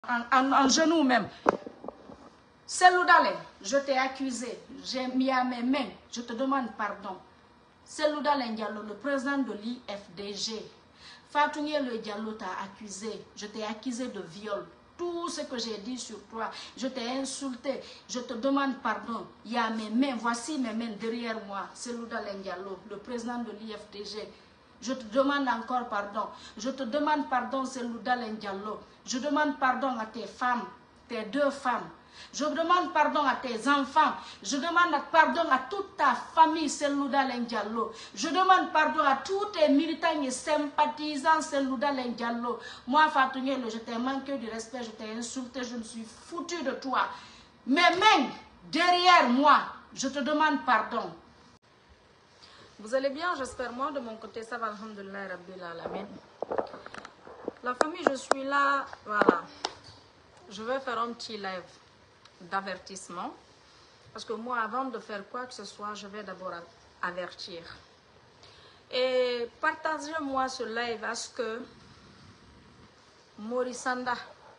en genoux même. Selou Dalein, je t'ai accusé, j'ai mis à mes mains, je te demande pardon. Selou Dalein Diallo, le président de l'IFDG, Fatou Le Diallo t'a accusé, je t'ai accusé de viol. Tout ce que j'ai dit sur toi, je t'ai insulté, je te demande pardon. Il y a mes mains, voici mes mains derrière moi, Selou Dalein Diallo, le président de l'IFDG. Je te demande encore pardon. Je te demande pardon, Selou Dalein Diallo. Je demande pardon à tes femmes, tes 2 femmes. Je demande pardon à tes enfants. Je demande pardon à toute ta famille, Selou Dalein Diallo. Je demande pardon à tous tes militants et sympathisants, Selou Dalein Diallo. Moi, Fatou Ndiaye, je t'ai manqué du respect, je t'ai insulté, je me suis foutu de toi. Mes mains derrière moi, je te demande pardon. Vous allez bien, j'espère. Moi, de mon côté, ça va, alhamdoulilah, rabbil alamin. La famille, je suis là, voilà. Je vais faire un petit live d'avertissement. Parce que moi, avant de faire quoi que ce soit, je vais d'abord avertir. Et partagez-moi ce live à ce que Maurice Sanda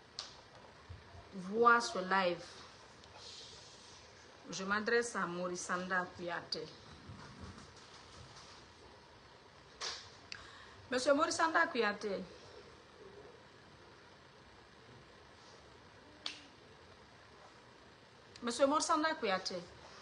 voit ce live. Je m'adresse à Maurice Sanda Kouyaté. Monsieur Maurice Sanda Kouyaté, Monsieur Maurice Sanda Kouyaté,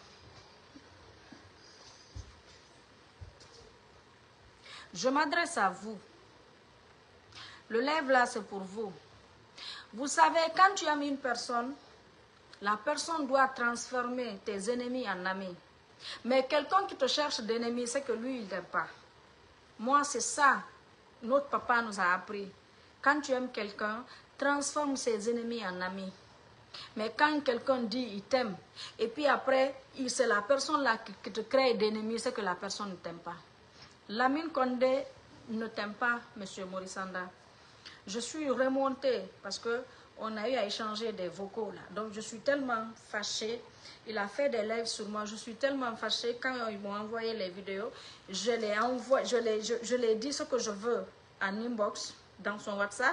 je m'adresse à vous. Le live là, c'est pour vous. Vous savez, quand tu aimes une personne, la personne doit transformer tes ennemis en amis. Mais quelqu'un qui te cherche d'ennemis, c'est que lui, il t'aime pas. Moi, c'est ça. Notre papa nous a appris. Quand tu aimes quelqu'un, transforme ses ennemis en amis. Mais quand quelqu'un dit il t'aime, et puis après, c'est la personne là qui te crée d'ennemis, c'est que la personne ne t'aime pas. Lamine Condé ne t'aime pas, monsieur Maurice Sanda. Je suis remontée parce qu'on a eu à échanger des vocaux là. Donc je suis tellement fâchée. Il a fait des lives sur moi. Je suis tellement fâchée. Quand ils m'ont envoyé les vidéos, je l'ai dit ce que je veux en inbox dans son WhatsApp.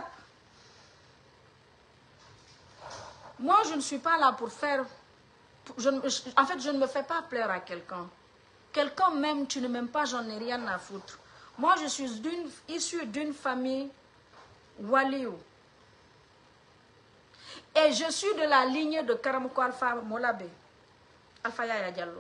Moi, je ne suis pas là pour faire... en fait, je ne me fais pas plaire à quelqu'un. Quelqu'un même, tu ne m'aimes pas, j'en ai rien à foutre. Moi, je suis issue d'une famille Waliou. Et je suis de la lignée de Karamoko Alpha Molabé. Alpha Yaya Diallo.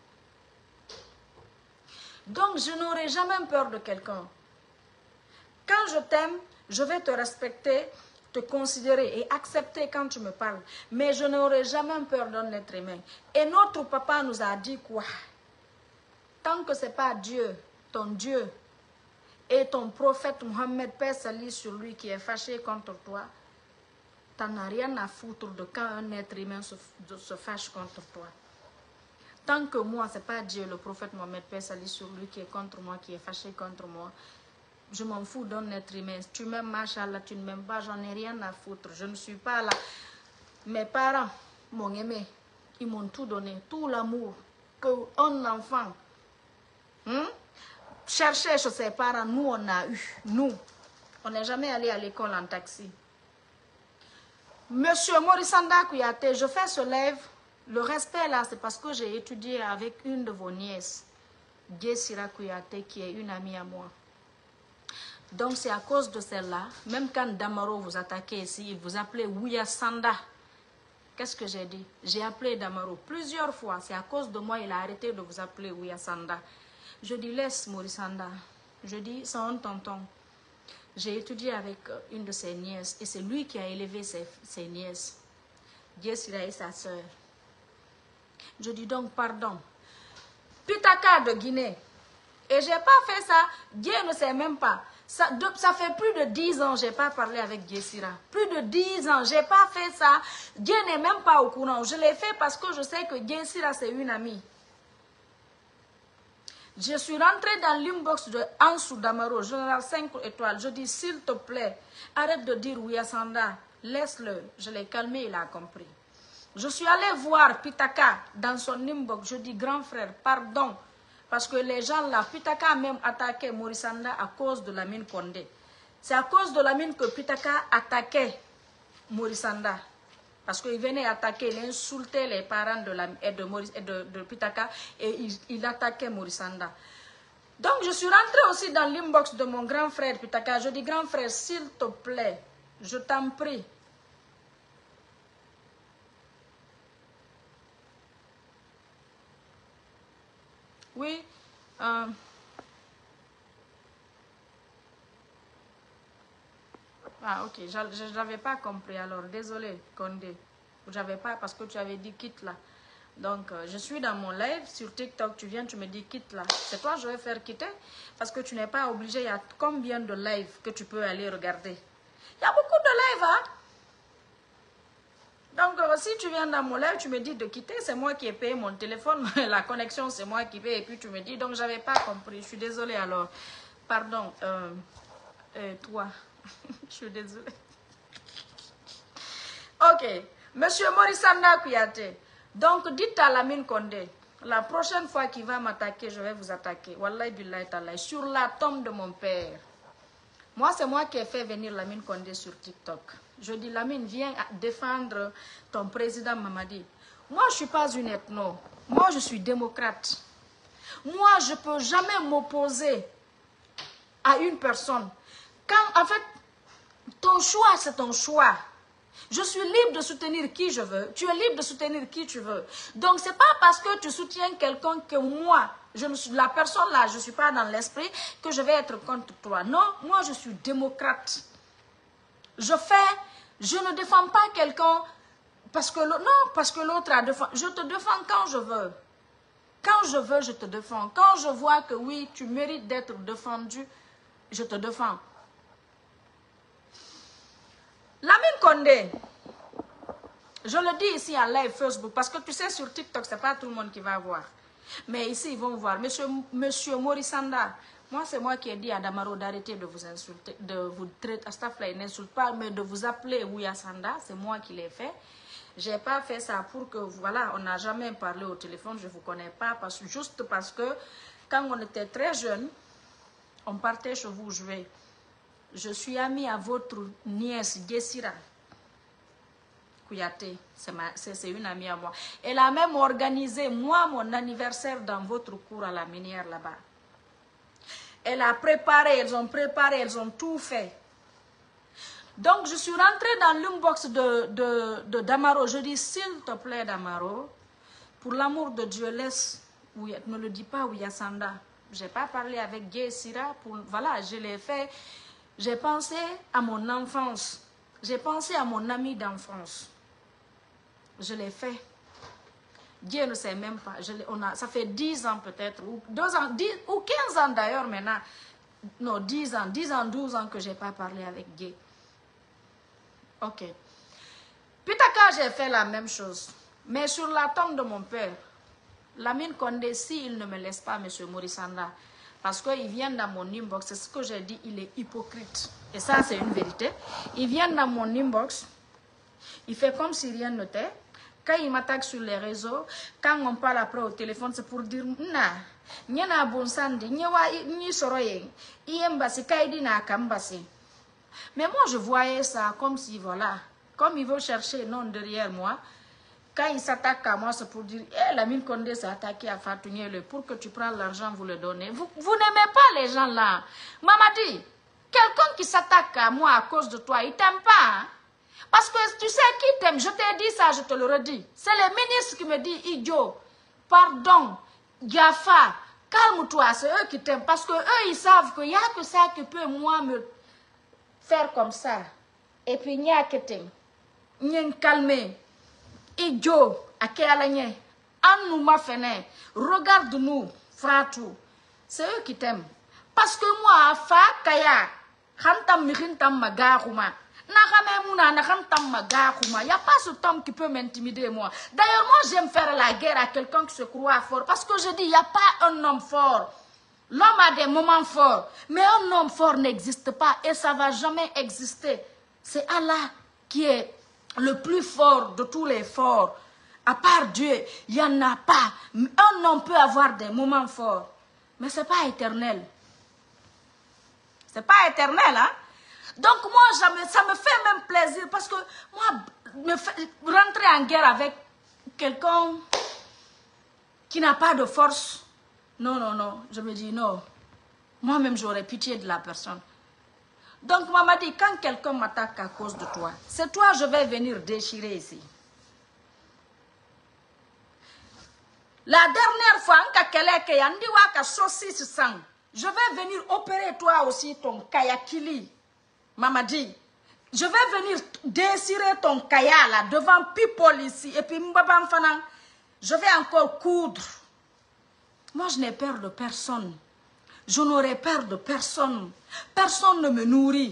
Donc, je n'aurai jamais peur de quelqu'un. Quand je t'aime, je vais te respecter, te considérer et accepter quand tu me parles. Mais je n'aurai jamais peur d'un être humain. Et notre papa nous a dit quoi? Tant que ce n'est pas Dieu, ton Dieu, et ton prophète Mohammed, paix salut sur lui, qui est fâché contre toi, tu n'en as rien à foutre de quand un être humain se fâche contre toi. Tant que moi, ce n'est pas Dieu, le prophète Mohammed, paix salut sur lui, qui est contre moi, qui est fâché contre moi, je m'en fous d'un être humain. Tu m'aimes, machallah, tu ne m'aimes pas, j'en ai rien à foutre. Je ne suis pas là. Mes parents m'ont aimé. Ils m'ont tout donné, tout l'amour qu'un enfant cherchait chez ses parents. Nous, on a eu. Nous, on n'est jamais allé à l'école en taxi. Monsieur Maurice Sanda Kouyaté, je fais ce live. Le respect là, c'est parce que j'ai étudié avec une de vos nièces, Guessira Kouyaté, qui est une amie à moi. Donc c'est à cause de celle-là, même quand Damaro vous attaquait ici, il vous appelait Ouya Sanda. Qu'est-ce que j'ai dit? J'ai appelé Damaro plusieurs fois. C'est à cause de moi, il a arrêté de vous appeler Ouya Sanda. Je dis, laisse Maurice Sanda. Je dis, c'est un tonton. J'ai étudié avec une de ses nièces et c'est lui qui a élevé ses nièces. Guessira et sa soeur. Je dis donc pardon. Pitaka de Guinée. Et je n'ai pas fait ça. Dieu ne sait même pas. Ça fait plus de 10 ans que je n'ai pas parlé avec Guessira. Plus de 10 ans, je n'ai pas fait ça. Dieu n'est même pas au courant. Je l'ai fait parce que je sais que Guessira, c'est une amie. Je suis rentrée dans l'inbox de Ansou Damaro, général 5 étoiles. Je dis, s'il te plaît, arrête de dire Ouya Sanda. Laisse-le. Je l'ai calmé, il a compris. Je suis allée voir Pitaka dans son inbox. Je dis, grand frère, pardon. Parce que les gens là, Pitaka a même attaqué Maurice Sanda à cause de Lamine Condé. C'est à cause de Lamine que Pitaka attaquait Maurice Sanda. Parce qu'il venait attaquer, il insultait les parents de Pitaka et il attaquait Maurice Sanda. Donc je suis rentrée aussi dans l'inbox de mon grand frère Pitaka. Je dis, grand frère, s'il te plaît, je t'en prie. Oui. Ah, ok, je n'avais pas compris alors, désolé Condé, j'avais pas parce que tu avais dit quitte là. Donc, je suis dans mon live sur TikTok, tu viens, tu me dis quitte là. C'est toi je vais faire quitter parce que tu n'es pas obligé, il y a combien de lives que tu peux aller regarder? Il y a beaucoup de lives, hein? Donc, si tu viens dans mon live, tu me dis de quitter, c'est moi qui ai payé mon téléphone, la connexion c'est moi qui paye et puis tu me dis, donc j'avais pas compris, je suis désolée alors. Pardon, toi. Je suis désolée. Ok. Monsieur Maurice Sanda Kouyaté. Donc, dites à Lamine Condé, la prochaine fois qu'il va m'attaquer, je vais vous attaquer. Wallahi billahi ta'ala. Sur la tombe de mon père. Moi, c'est moi qui ai fait venir Lamine Condé sur TikTok. Je dis, Lamine, viens défendre ton président Mamadi. Moi, je ne suis pas une ethno. Moi, je suis démocrate. Moi, je ne peux jamais m'opposer à une personne. Quand, en fait, ton choix, c'est ton choix. Je suis libre de soutenir qui je veux. Tu es libre de soutenir qui tu veux. Donc, ce n'est pas parce que tu soutiens quelqu'un que moi, la personne là, je ne suis pas dans l'esprit, que je vais être contre toi. Non, moi, je suis démocrate. Je ne défends pas quelqu'un parce que l'autre a défendu. Je te défends quand je veux. Quand je veux, je te défends. Quand je vois que oui, tu mérites d'être défendu, je te défends. Lamine Condé, je le dis ici en live Facebook, parce que tu sais, sur TikTok, ce n'est pas tout le monde qui va voir. Mais ici, ils vont voir. Monsieur Maurice Sanda, moi, c'est moi qui ai dit à Damaro d'arrêter de vous insulter, de vous traiter, Astafla, il n'insulte pas, mais de vous appeler Ouya Sanda, c'est moi qui l'ai fait. Je n'ai pas fait ça pour que, voilà, on n'a jamais parlé au téléphone, je ne vous connais pas, juste parce que quand on était très jeunes, on partait chez vous jouer. Je suis amie à votre nièce, Gessira Kouyaté, c'est une amie à moi. Elle a même organisé, moi, mon anniversaire dans votre cours à la minière là-bas. Elle a préparé, elles ont tout fait. Donc, je suis rentrée dans l'inbox de Damaro. Je dis, s'il te plaît, Damaro, pour l'amour de Dieu, laisse, ne le dis pas Ouya Sanda. Je n'ai pas parlé avec Gessira, voilà, je l'ai fait. J'ai pensé à mon enfance. J'ai pensé à mon ami d'enfance. Je l'ai fait. Dieu ne sait même pas. Ça fait 10 ans peut-être, ou 2 ans, 10, ou 15 ans d'ailleurs maintenant. Non, 10 ans, 12 ans que je n'ai pas parlé avec Dieu. Ok. Pitaka, j'ai fait la même chose. Mais sur la tombe de mon père, Lamine Condé, s'il ne me laisse pas, M. Maurice Sanda, parce qu'il vient dans mon inbox, c'est ce que j'ai dit, il est hypocrite. Et ça, c'est une vérité. Il vient dans mon inbox, il fait comme si rien n'était. Quand il m'attaque sur les réseaux, quand on parle après au téléphone, c'est pour dire, mais moi, je voyais ça comme si, voilà, comme il veut chercher non derrière moi. Quand il s'attaque à moi, c'est pour dire, Lamine Condé s'est attaqué à Fatou Niele, pour que tu prends l'argent, vous le donnez. Vous n'aimez pas les gens là. Mamadi, quelqu'un qui s'attaque à moi à cause de toi, il t'aime pas. Hein? Parce que tu sais qui t'aime. Je t'ai dit ça, je te le redis. C'est les ministres qui me disent, idiot, pardon, Gafa, calme-toi, c'est eux qui t'aiment. Parce que eux, ils savent qu'il n'y a que ça qui peut, moi, me faire comme ça. Et puis, il n'y a que t'aime. Il y a calmer. Idiot, akéalagne, Annou Mafene, regarde-nous, Fratou. C'est eux qui t'aiment. Parce que moi, Fa Kaya, Khantam Mirintam Magaruma, Nagamemuna, Nagantam Magaruma, il n'y a pas ce homme qui peut m'intimider, moi. D'ailleurs, moi, j'aime faire la guerre à quelqu'un qui se croit fort. Parce que je dis, il n'y a pas un homme fort. L'homme a des moments forts. Mais un homme fort n'existe pas et ça ne va jamais exister. C'est Allah qui est le plus fort de tous les forts. À part Dieu, il n'y en a pas. Un homme peut avoir des moments forts. Mais ce n'est pas éternel. Ce n'est pas éternel, hein? Donc moi, ça me fait même plaisir parce que moi, rentrer en guerre avec quelqu'un qui n'a pas de force, non, non, non, je me dis non. Moi-même, j'aurais pitié de la personne. Donc, maman dit, quand quelqu'un m'attaque à cause de toi, c'est toi, je vais venir déchirer ici. La dernière fois, je vais venir opérer toi aussi ton kayakili. Maman dit, je vais venir déchirer ton kaya là devant people ici. Et puis, je vais encore coudre. Moi, je n'ai peur de personne. Je n'aurai peur de personne. Personne ne me nourrit.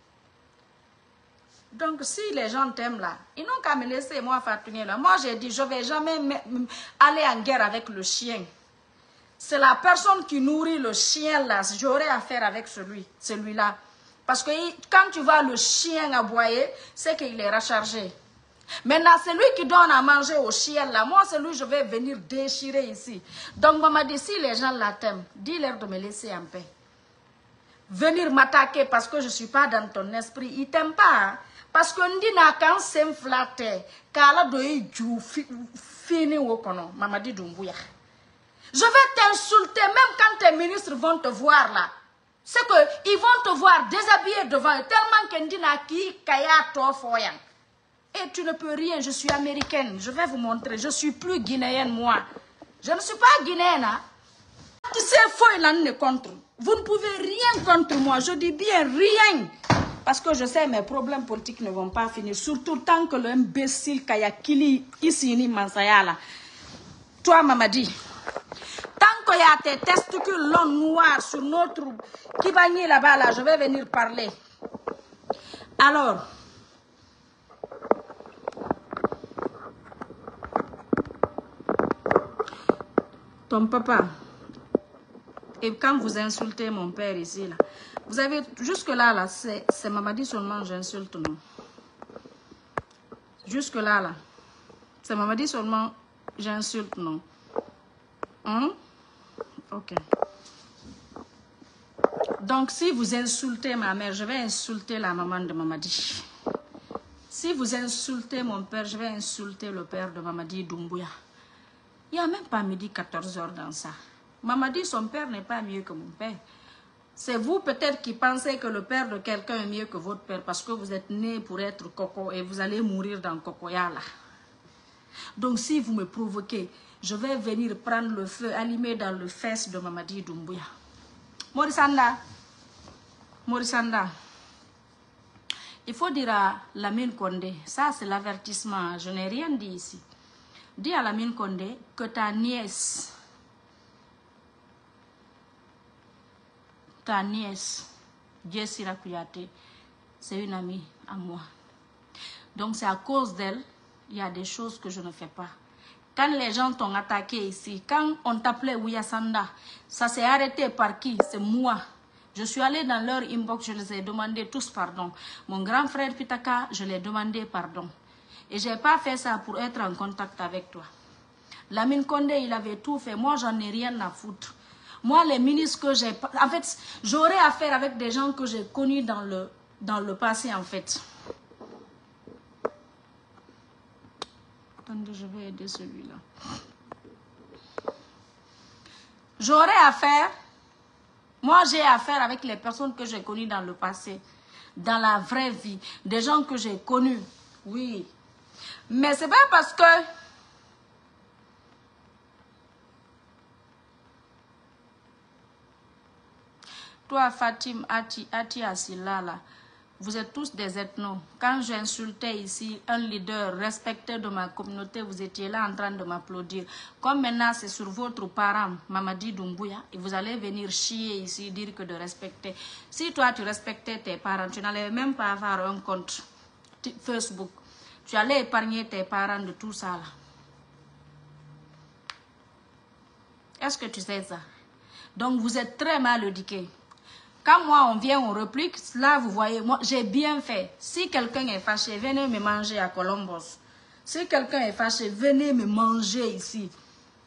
Donc, si les gens t'aiment là, ils n'ont qu'à me laisser moi fatiguer là. Moi, j'ai dit, je ne vais jamais aller en guerre avec le chien. C'est la personne qui nourrit le chien là. J'aurai affaire avec celui-là. Parce que quand tu vois le chien aboyer, c'est qu'il est rechargé. Maintenant, c'est lui qui donne à manger au chien là. Moi, c'est lui, je vais venir déchirer ici. Donc, maman dit, si les gens la t'aiment, dis-leur de me laisser en paix. Venir m'attaquer parce que je ne suis pas dans ton esprit, ils ne t'aiment pas. Hein? Parce que Ndina quand c'est flatté, kala doyi ju fini wokono, Mamadi Doumbouya. Je vais t'insulter même quand tes ministres vont te voir là. C'est que ils vont te voir déshabillé devant eux, tellement que Ndina ki kaya to foyan. Et tu ne peux rien, je suis américaine, je vais vous montrer, je suis plus guinéenne moi. Je ne suis pas guinéenne. Hein? Tu sais, vous ne pouvez rien contre moi, je dis bien rien. Parce que je sais, mes problèmes politiques ne vont pas finir. Surtout tant que l'imbécile Kayakili, ici, ni Mansayala. Toi, Mamadi, tant qu'il y a tes testicules longs noirs sur notre Kibani là-bas, là, je vais venir parler. Alors, ton papa, et quand vous insultez mon père ici, là, vous avez, jusque-là, là, c'est Mamadi seulement, j'insulte, non. Jusque-là, là, c'est Mamadi seulement, j'insulte, non. Hein? Ok. Donc, si vous insultez ma mère, je vais insulter la maman de Mamadi. Si vous insultez mon père, je vais insulter le père de Mamadi Doumbouya. Il n'y a même pas midi 14h dans ça. Mamadi, son père n'est pas mieux que mon père. C'est vous peut-être qui pensez que le père de quelqu'un est mieux que votre père parce que vous êtes né pour être coco et vous allez mourir dans Cocoya là. Donc si vous me provoquez, je vais venir prendre le feu allumé dans le fesse de Mamadi Doumbouya. Morisanda, il faut dire à Lamine Condé, ça c'est l'avertissement, je n'ai rien dit ici. Dis à Lamine Condé que ta nièce, Jessira Kouyaté, c'est une amie à moi. Donc c'est à cause d'elle, il y a des choses que je ne fais pas. Quand les gens t'ont attaqué ici, quand on t'appelait Ouyasanda, ça s'est arrêté par qui? C'est moi. Je suis allée dans leur inbox, je les ai demandé tous pardon. Mon grand frère Pitaka, je l'ai demandé pardon. Et je n'ai pas fait ça pour être en contact avec toi. Lamine Condé, il avait tout fait. Moi, j'en ai rien à foutre. Moi, les ministres que j'ai... En fait, j'aurais affaire avec des gens que j'ai connus dans le passé, en fait. Attendez, je vais aider celui-là. J'aurais affaire... Moi, j'ai affaire avec les personnes que j'ai connues dans le passé. Dans la vraie vie. Des gens que j'ai connus. Oui. Mais c'est pas parce que... Toi, Fatim, Ati, Asilala, vous êtes tous des ethnos. Quand j'insultais ici un leader respecté de ma communauté, vous étiez là en train de m'applaudir. Comme maintenant c'est sur votre parent, Mamadi Doumbouya, et vous allez venir chier ici, dire que de respecter. Si toi tu respectais tes parents, tu n'allais même pas avoir un compte Facebook. Tu allais épargner tes parents de tout ça là. Est-ce que tu sais ça? Donc vous êtes très mal éduqués. Quand moi, on vient, on réplique, là, vous voyez, moi, j'ai bien fait. Si quelqu'un est fâché, venez me manger à Columbus. Si quelqu'un est fâché, venez me manger ici.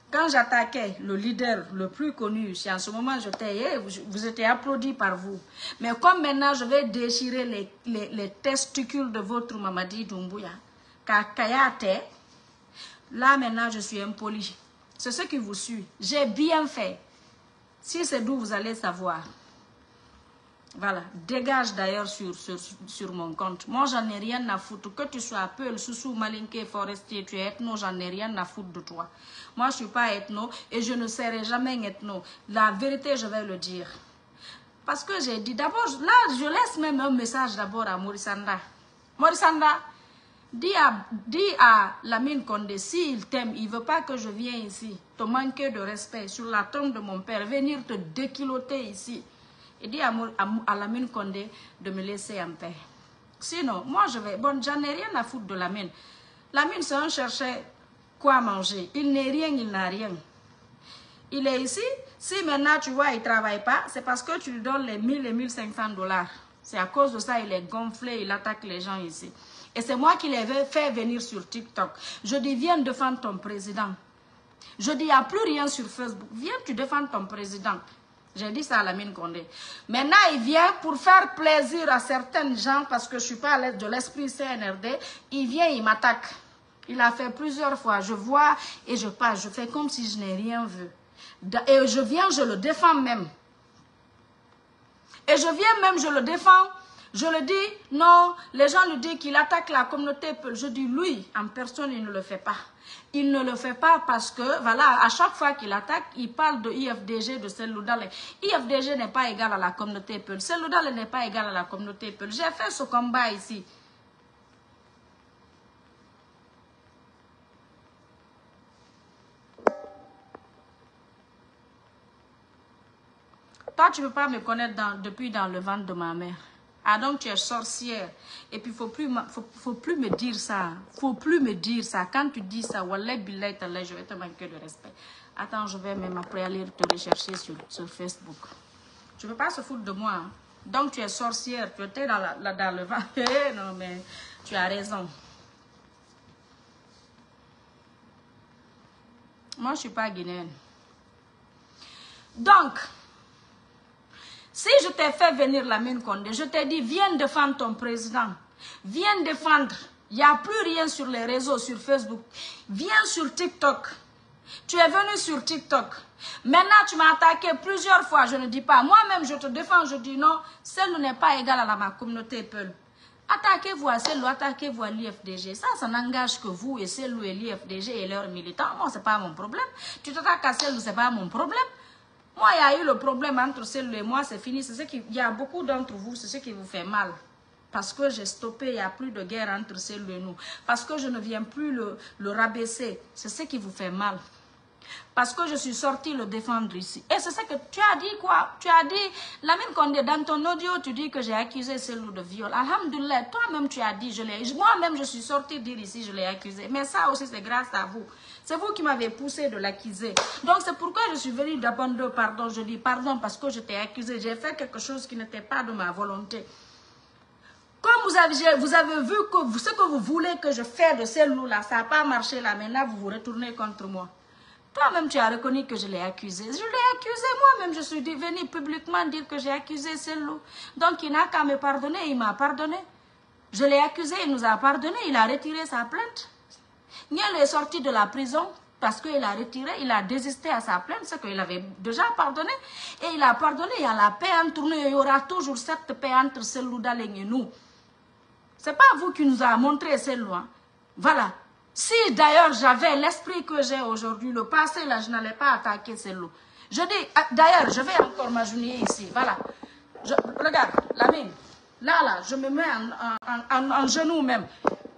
Quand j'attaquais le leader le plus connu, c'est en ce moment, vous étiez applaudi par vous. Mais comme maintenant, je vais déchirer les testicules de votre Mamadi Doumbouya, Kayate, là maintenant, je suis impoli. C'est ce qui vous suit. J'ai bien fait. Si c'est d'où vous allez savoir. Voilà, dégage d'ailleurs sur mon compte. Moi, j'en ai rien à foutre. Que tu sois Peul, Soussou, Malinké, Forestier, tu es ethno, j'en ai rien à foutre de toi. Moi, je ne suis pas ethno et je ne serai jamais ethno. La vérité, je vais le dire. Parce que j'ai dit, d'abord, là, je laisse même un message d'abord à Morissanda. Morissanda, dis à Lamine Condé, s'il t'aime, il ne veut pas que je vienne ici, te manquer de respect sur la tombe de mon père, venir te déquiloter ici. Et dis à Lamine Condé de me laisser en paix. Sinon, moi je vais... Bon, j'en ai rien à foutre de Lamine. Lamine, c'est un chercheur quoi manger. Il n'est rien, il n'a rien. Il est ici. Si maintenant tu vois, il ne travaille pas, c'est parce que tu lui donnes les 1000 et 1500 $. C'est à cause de ça, il est gonflé, il attaque les gens ici. Et c'est moi qui l'ai fait venir sur TikTok. Je dis, viens défendre ton président. Je dis, il n'y a plus rien sur Facebook. Viens, tu défends ton président. J'ai dit ça à Lamine Condé. Maintenant, il vient pour faire plaisir à certaines gens parce que je ne suis pas à l'aise de l'esprit CNRD. Il vient, il m'attaque. Il a fait plusieurs fois. Je vois et je passe. Je fais comme si je n'ai rien vu. Et je viens, je le défends même. Et je viens même, je le défends. Je le dis, non, les gens lui disent qu'il attaque la communauté Peul. Je dis, lui, en personne, il ne le fait pas. Il ne le fait pas parce que, voilà, à chaque fois qu'il attaque, il parle de IFDG, de Cellou Dalein. IFDG n'est pas égal à la communauté Peul. Cellou Dalein n'est pas égal à la communauté Peul. J'ai fait ce combat ici. Toi, tu ne peux pas me connaître depuis dans le ventre de ma mère. Ah donc tu es sorcière. Et puis faut plus me dire ça. Faut plus me dire ça. Quand tu dis ça, wallah billahi tallah, je vais te manquer de respect. Attends, je vais même après aller te rechercher sur Facebook. Tu ne peux pas se foutre de moi. Hein? Donc tu es sorcière. Tu étais dans le ventre. Non mais tu as raison. Moi je ne suis pas guinéenne. Donc... Si je t'ai fait venir Lamine Condé, je t'ai dit, viens défendre ton président. Viens défendre. Il n'y a plus rien sur les réseaux, sur Facebook. Viens sur TikTok. Tu es venu sur TikTok. Maintenant, tu m'as attaqué plusieurs fois. Je ne dis pas. Moi-même, je te défends. Je dis non. Celle n'est pas égale à ma communauté Peul. Attaquez-vous à Cellou, attaquez-vous à l'IFDG. Ça n'engage que vous et Cellou et l'IFDG et leurs militants. Moi, ce n'est pas mon problème. Tu t'attaques à Cellou, ce n'est pas mon problème. Moi, il y a eu le problème entre Cellou et moi, c'est fini. Il y a beaucoup d'entre vous, c'est ce qui vous fait mal. Parce que j'ai stoppé, il n'y a plus de guerre entre Cellou et nous. Parce que je ne viens plus le rabaisser. C'est ce qui vous fait mal. Parce que je suis sortie le défendre ici. Et c'est ça que tu as dit quoi? Tu as dit, Lamine Condé, dans ton audio, tu dis que j'ai accusé Cellou de viol. Alhamdoulilah, toi-même tu as dit, moi-même je suis sortie dire ici, je l'ai accusé. Mais ça aussi c'est grâce à vous. C'est vous qui m'avez poussé de l'accuser. Donc c'est pourquoi je suis venue d'abandonner pardon. Je dis pardon parce que je t'ai accusé. J'ai fait quelque chose qui n'était pas de ma volonté. Comme vous avez vu que ce que vous voulez que je fasse de Cellou-là, ça n'a pas marché là. Maintenant, vous vous retournez contre moi. Toi-même, tu as reconnu que je l'ai accusé. Je l'ai accusé moi-même. Je suis venue publiquement dire que j'ai accusé Cellou. Donc, il n'a qu'à me pardonner. Il m'a pardonné. Je l'ai accusé. Il nous a pardonné. Il a retiré sa plainte. Niel est sorti de la prison parce qu'il a retiré, il a désisté à sa plainte, c'est qu'il avait déjà pardonné. Et il a pardonné. Il y a la paix entre nous. Il y aura toujours cette paix entre Cellou Dalein et nous. Ce n'est pas vous qui nous a montré Cellou. Hein. Voilà. Si d'ailleurs j'avais l'esprit que j'ai aujourd'hui, le passé là, je n'allais pas attaquer Cellou. Je dis, d'ailleurs, je vais encore m'agenouiller ici, voilà. Regarde, Lamine, là, je me mets en genoux même.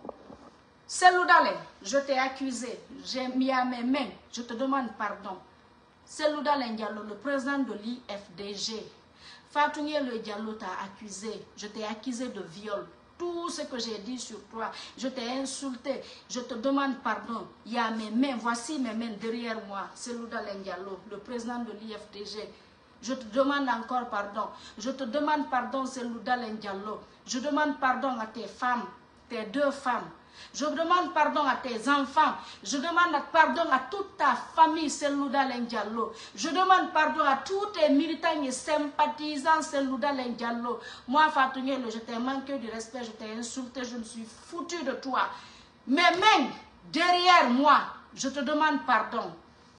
Cellou Dalein, je t'ai accusé, j'ai mis à mes mains, je te demande pardon. Cellou Dalein Diallo, le président de l'IFDG, Fatou Ndiaye Diallo t'a accusé, je t'ai accusé de viol. Tout ce que j'ai dit sur toi, je t'ai insulté, je te demande pardon. Il y a mes mains, voici mes mains derrière moi. Cellou Dalein Diallo, le président de l'IFDG. Je te demande encore pardon. Je te demande pardon, Cellou Dalein Diallo. Je demande pardon à tes femmes, tes deux femmes. Je demande pardon à tes enfants. Je demande pardon à toute ta famille, Selouda Diallo. Je demande pardon à tous tes militants et sympathisants, Selouda Diallo. Moi, Fatou Ndiaye, je t'ai manqué du respect, je t'ai insulté, je me suis foutu de toi. Mais même derrière moi, je te demande pardon.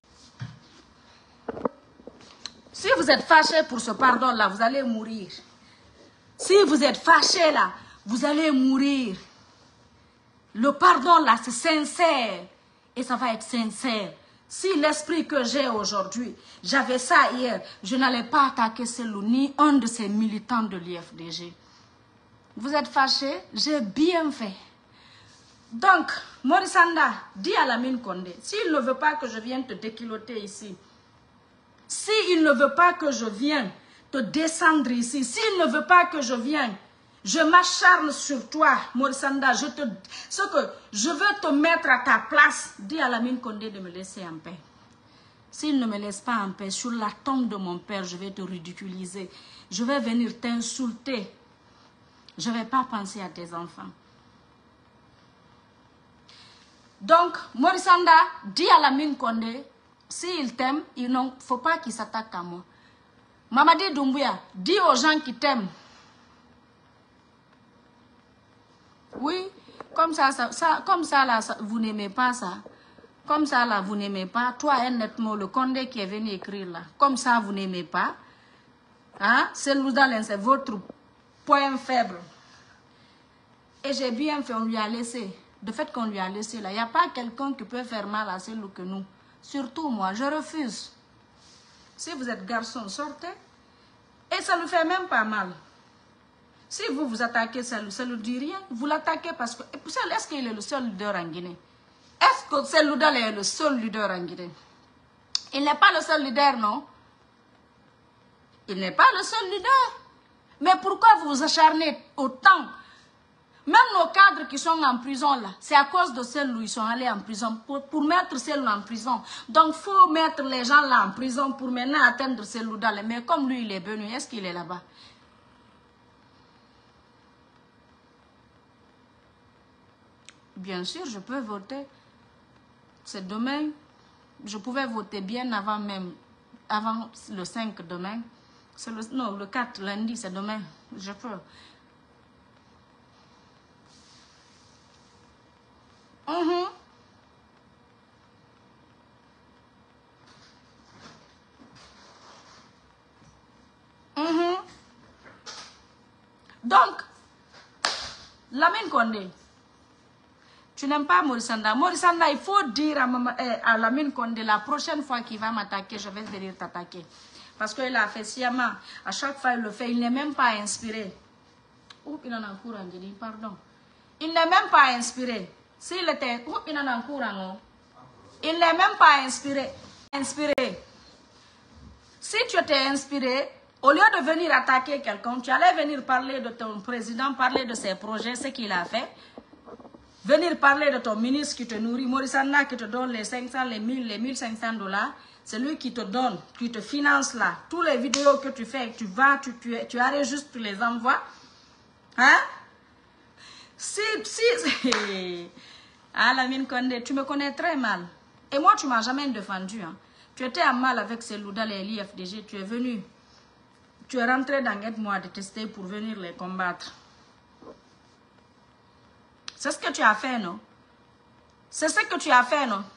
Si vous êtes fâché pour ce pardon-là, vous allez mourir. Si vous êtes fâché là, vous allez mourir. Le pardon là, c'est sincère. Et ça va être sincère. Si l'esprit que j'ai aujourd'hui, j'avais ça hier, je n'allais pas attaquer Selou, ni un de ces militants de l'IFDG. Vous êtes fâché? J'ai bien fait. Donc, Maurice Sanda, dis à Lamine Condé, s'il ne veut pas que je vienne te déquiloter ici, s'il ne veut pas que je vienne te descendre ici, s'il ne veut pas que je vienne, je m'acharne sur toi, Maurice Sanda, je veux te mettre à ta place. Dis à Lamine Condé de me laisser en paix. S'il ne me laisse pas en paix, sur la tombe de mon père, je vais te ridiculiser. Je vais venir t'insulter. Je ne vais pas penser à tes enfants. Donc, Maurice Sanda, dis à Lamine Condé, s'il t'aime, il ne faut pas qu'il s'attaque à moi. Mamadi Doumbouya, dis aux gens qui t'aiment. Oui, comme ça là, vous n'aimez pas ça. Comme ça là, vous n'aimez pas. Toi, honnêtement, le Condé qui est venu écrire là, comme ça, vous n'aimez pas. Hein? C'est votre point faible. Et j'ai bien fait, on lui a laissé. De fait qu'on lui a laissé là, il n'y a pas quelqu'un qui peut faire mal à Selou que nous. Surtout moi, je refuse. Si vous êtes garçon, sortez. Et ça ne fait même pas mal. Si vous attaquez Selou, ça ne dit rien. Vous l'attaquez parce que... Est-ce qu'il est le seul leader en Guinée? Est-ce que Selou est le seul leader en Guinée? Il n'est pas le seul leader, non? Il n'est pas le seul leader. Mais pourquoi vous vous acharnez autant? Même nos cadres qui sont en prison là, c'est à cause de celles où ils sont allés en prison, pour mettre celles en prison. Donc, il faut mettre les gens là en prison pour maintenant atteindre celles-là. Mais comme lui, il est venu, est-ce qu'il est là-bas? Bien sûr, je peux voter. C'est demain. Je pouvais voter bien avant même, avant le 5 demain. Non, le 4 lundi, c'est demain. Je peux. Donc, Lamine Condé, tu n'aimes pas Maurice Sanda. Maurice Sanda, il faut dire à Lamine Condé, la prochaine fois qu'il va m'attaquer, je vais venir t'attaquer. Parce qu'il a fait sciemment. À chaque fois, il le fait. Il n'est même pas inspiré. Oh, il en a courant, pardon. Il n'est même pas inspiré. S'il était... Oh, il en a courant. Il n'est même pas inspiré. Si tu étais inspiré, au lieu de venir attaquer quelqu'un, tu allais venir parler de ton président, parler de ses projets, ce qu'il a fait. Venir parler de ton ministre qui te nourrit, Maurice Sanda qui te donne les 500, les 1000, les 1500 $. C'est lui qui te donne, qui te finance là. Tous les vidéos que tu fais, tu vas, tu arrêtes juste, tu les envoies. Hein? Ah, Lamine Condé, tu me connais très mal. Et moi, tu ne m'as jamais défendu. Hein. Tu étais en mal avec Selouda et l'IFDG. Tu es venu. Tu es rentré dans Aide-moi à détester pour venir les combattre. C'est ce que tu as fait, non? C'est ce que tu as fait, non?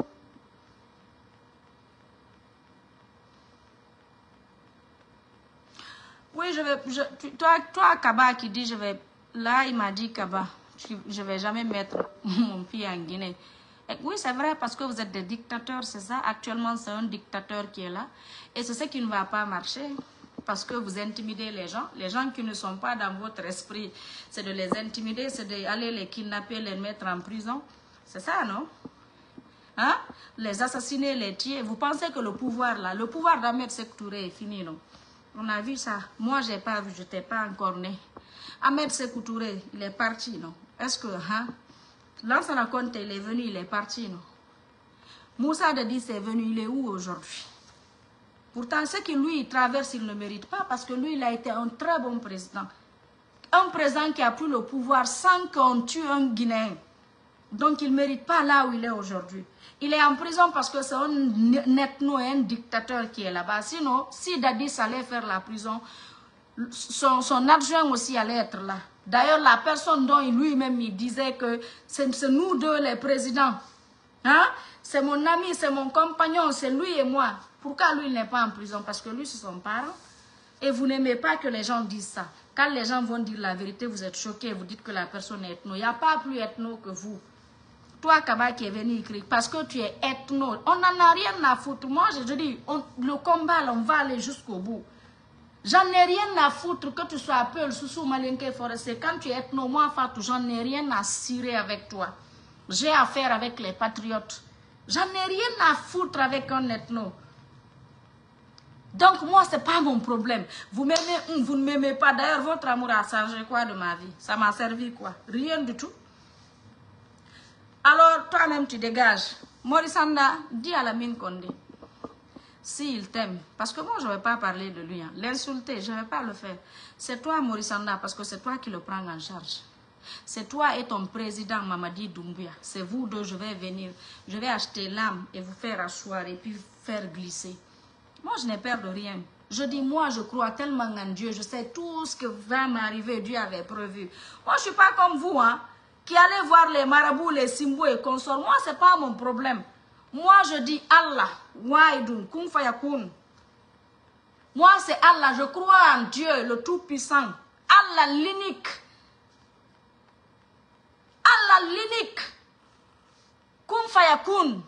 Oui, je vais... Toi, Kaba, qui dit, je vais... Là, il m'a dit, Kaba, je ne vais jamais mettre mon pied en Guinée. Et oui, c'est vrai, parce que vous êtes des dictateurs, c'est ça. Actuellement, c'est un dictateur qui est là. Et c'est ce qui ne va pas marcher. Parce que vous intimidez les gens qui ne sont pas dans votre esprit. C'est de les intimider, c'est d'aller les kidnapper, les mettre en prison. C'est ça, non? Hein? Les assassiner, les tuer. Vous pensez que le pouvoir, là, le pouvoir d'Ahmed Sékou Touré est fini, non? On a vu ça. Moi, je n'ai pas vu, je n'étais pas encore né. Ahmed Sékou Touré, il est parti, non? Est-ce que, hein? Lansana Conté, il est venu, il est parti, non? Moussa Dadis est venu, il est où aujourd'hui? Pourtant, ce que lui, il traverse, il ne mérite pas parce que lui, il a été un très bon président. Un président qui a pris le pouvoir sans qu'on tue un Guinéen. Donc, il ne mérite pas là où il est aujourd'hui. Il est en prison parce que c'est un ethno et un dictateur qui est là-bas. Sinon, si Dadis allait faire la prison, son adjoint aussi allait être là. D'ailleurs, la personne dont lui-même il disait que c'est nous deux les présidents. Hein? C'est mon ami, c'est mon compagnon, c'est lui et moi. Pourquoi lui il n'est pas en prison? Parce que lui, c'est son parent. Et vous n'aimez pas que les gens disent ça. Quand les gens vont dire la vérité, vous êtes choqués, vous dites que la personne est ethno. Il n'y a pas plus ethno que vous. Toi, Kaba, qui est venu écrire, parce que tu es ethno. On n'en a rien à foutre. Moi, je dis, le combat, là, on va aller jusqu'au bout. J'en ai rien à foutre que tu sois Peul, Soussou, Malinké, Forestier. Quand tu es ethno, moi, Fatou, j'en ai rien à cirer avec toi. J'ai affaire avec les patriotes. J'en ai rien à foutre avec un ethno. Donc, moi, ce n'est pas mon problème. Vous m'aimez ou vous ne m'aimez pas. D'ailleurs, votre amour a changé quoi de ma vie? Ça m'a servi quoi? Rien du tout. Alors, toi-même, tu dégages. Maurice Sanda, dis à Lamine Condé, s'il t'aime, parce que moi, je ne vais pas parler de lui, hein. L'insulter, je ne vais pas le faire. C'est toi, Maurice Sanda, parce que c'est toi qui le prends en charge. C'est toi et ton président, Mamadi Doumbouya. C'est vous deux, je vais venir. Je vais acheter l'âme et vous faire asseoir et puis faire glisser. Moi, je n'ai peur de rien. Je dis, moi, je crois tellement en Dieu. Je sais tout ce que va m'arriver, Dieu avait prévu. Moi, je ne suis pas comme vous, hein, qui allez voir les marabouts, les simbos et consorts. Moi, ce n'est pas mon problème. Moi, je dis Allah, Waïdoun, Kun Fayakun. Moi, c'est Allah. Je crois en Dieu, le Tout-Puissant. Allah, l'unique. Allah, l'unique. Kun Fayakun.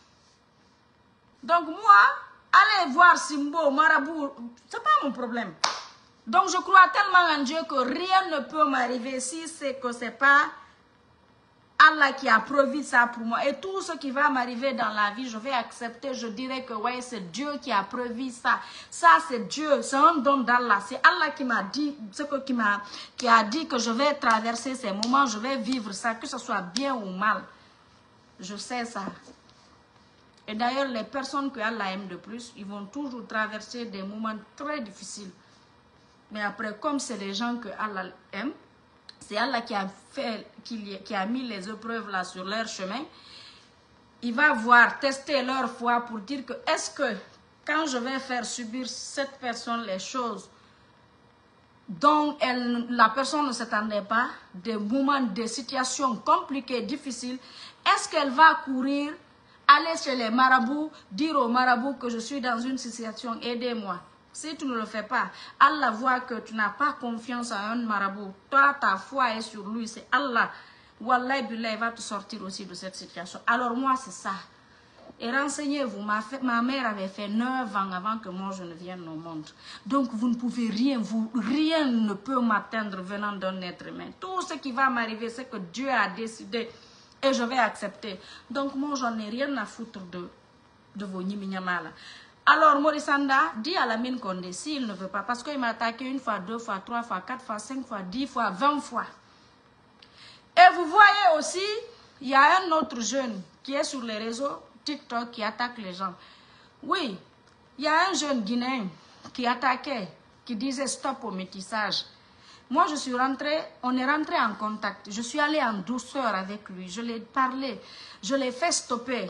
Donc, moi, allez voir Simbo, Marabout, c'est pas mon problème. Donc, je crois tellement en Dieu que rien ne peut m'arriver si c'est que c'est pas Allah qui a prévu ça pour moi. Et tout ce qui va m'arriver dans la vie, je vais accepter. Je dirais que ouais, c'est Dieu qui a prévu ça. Ça, c'est Dieu. C'est un don d'Allah. C'est Allah qui m'a dit, qui a dit que je vais traverser ces moments, je vais vivre ça, que ce soit bien ou mal. Je sais ça. Et d'ailleurs, les personnes que Allah aime de plus, ils vont toujours traverser des moments très difficiles. Mais après, comme c'est les gens que Allah aime, c'est Allah qui a mis les épreuves là sur leur chemin. Il va voir, tester leur foi pour dire que est-ce que quand je vais faire subir cette personne les choses dont la personne ne s'attendait pas, des moments, des situations compliquées, difficiles, est-ce qu'elle va courir, aller chez les marabouts, dire aux marabouts que je suis dans une situation, aidez-moi. Si tu ne le fais pas, Allah voit que tu n'as pas confiance en un marabout. Toi, ta foi est sur lui, c'est Allah. Wallah, billah, il va te sortir aussi de cette situation. Alors moi, c'est ça. Et renseignez-vous, ma mère avait fait 9 ans avant que moi je ne vienne au monde. Donc vous ne pouvez rien, rien ne peut m'atteindre venant d'un être humain. Tout ce qui va m'arriver, c'est que Dieu a décidé et je vais accepter. Donc moi, j'en ai rien à foutre de vos Niminyama là. Alors, Maurice Sanda dit à Lamine Condé, s'il ne veut pas, parce qu'il m'a attaqué 1 fois, 2 fois, 3 fois, 4 fois, 5 fois, 10 fois, 20 fois. Et vous voyez aussi, il y a un autre jeune qui est sur les réseaux TikTok qui attaque les gens. Oui, il y a un jeune Guinéen qui attaquait, qui disait stop au métissage. Moi, je suis rentrée, on est rentré en contact. Je suis allée en douceur avec lui. Je l'ai parlé, je l'ai fait stopper.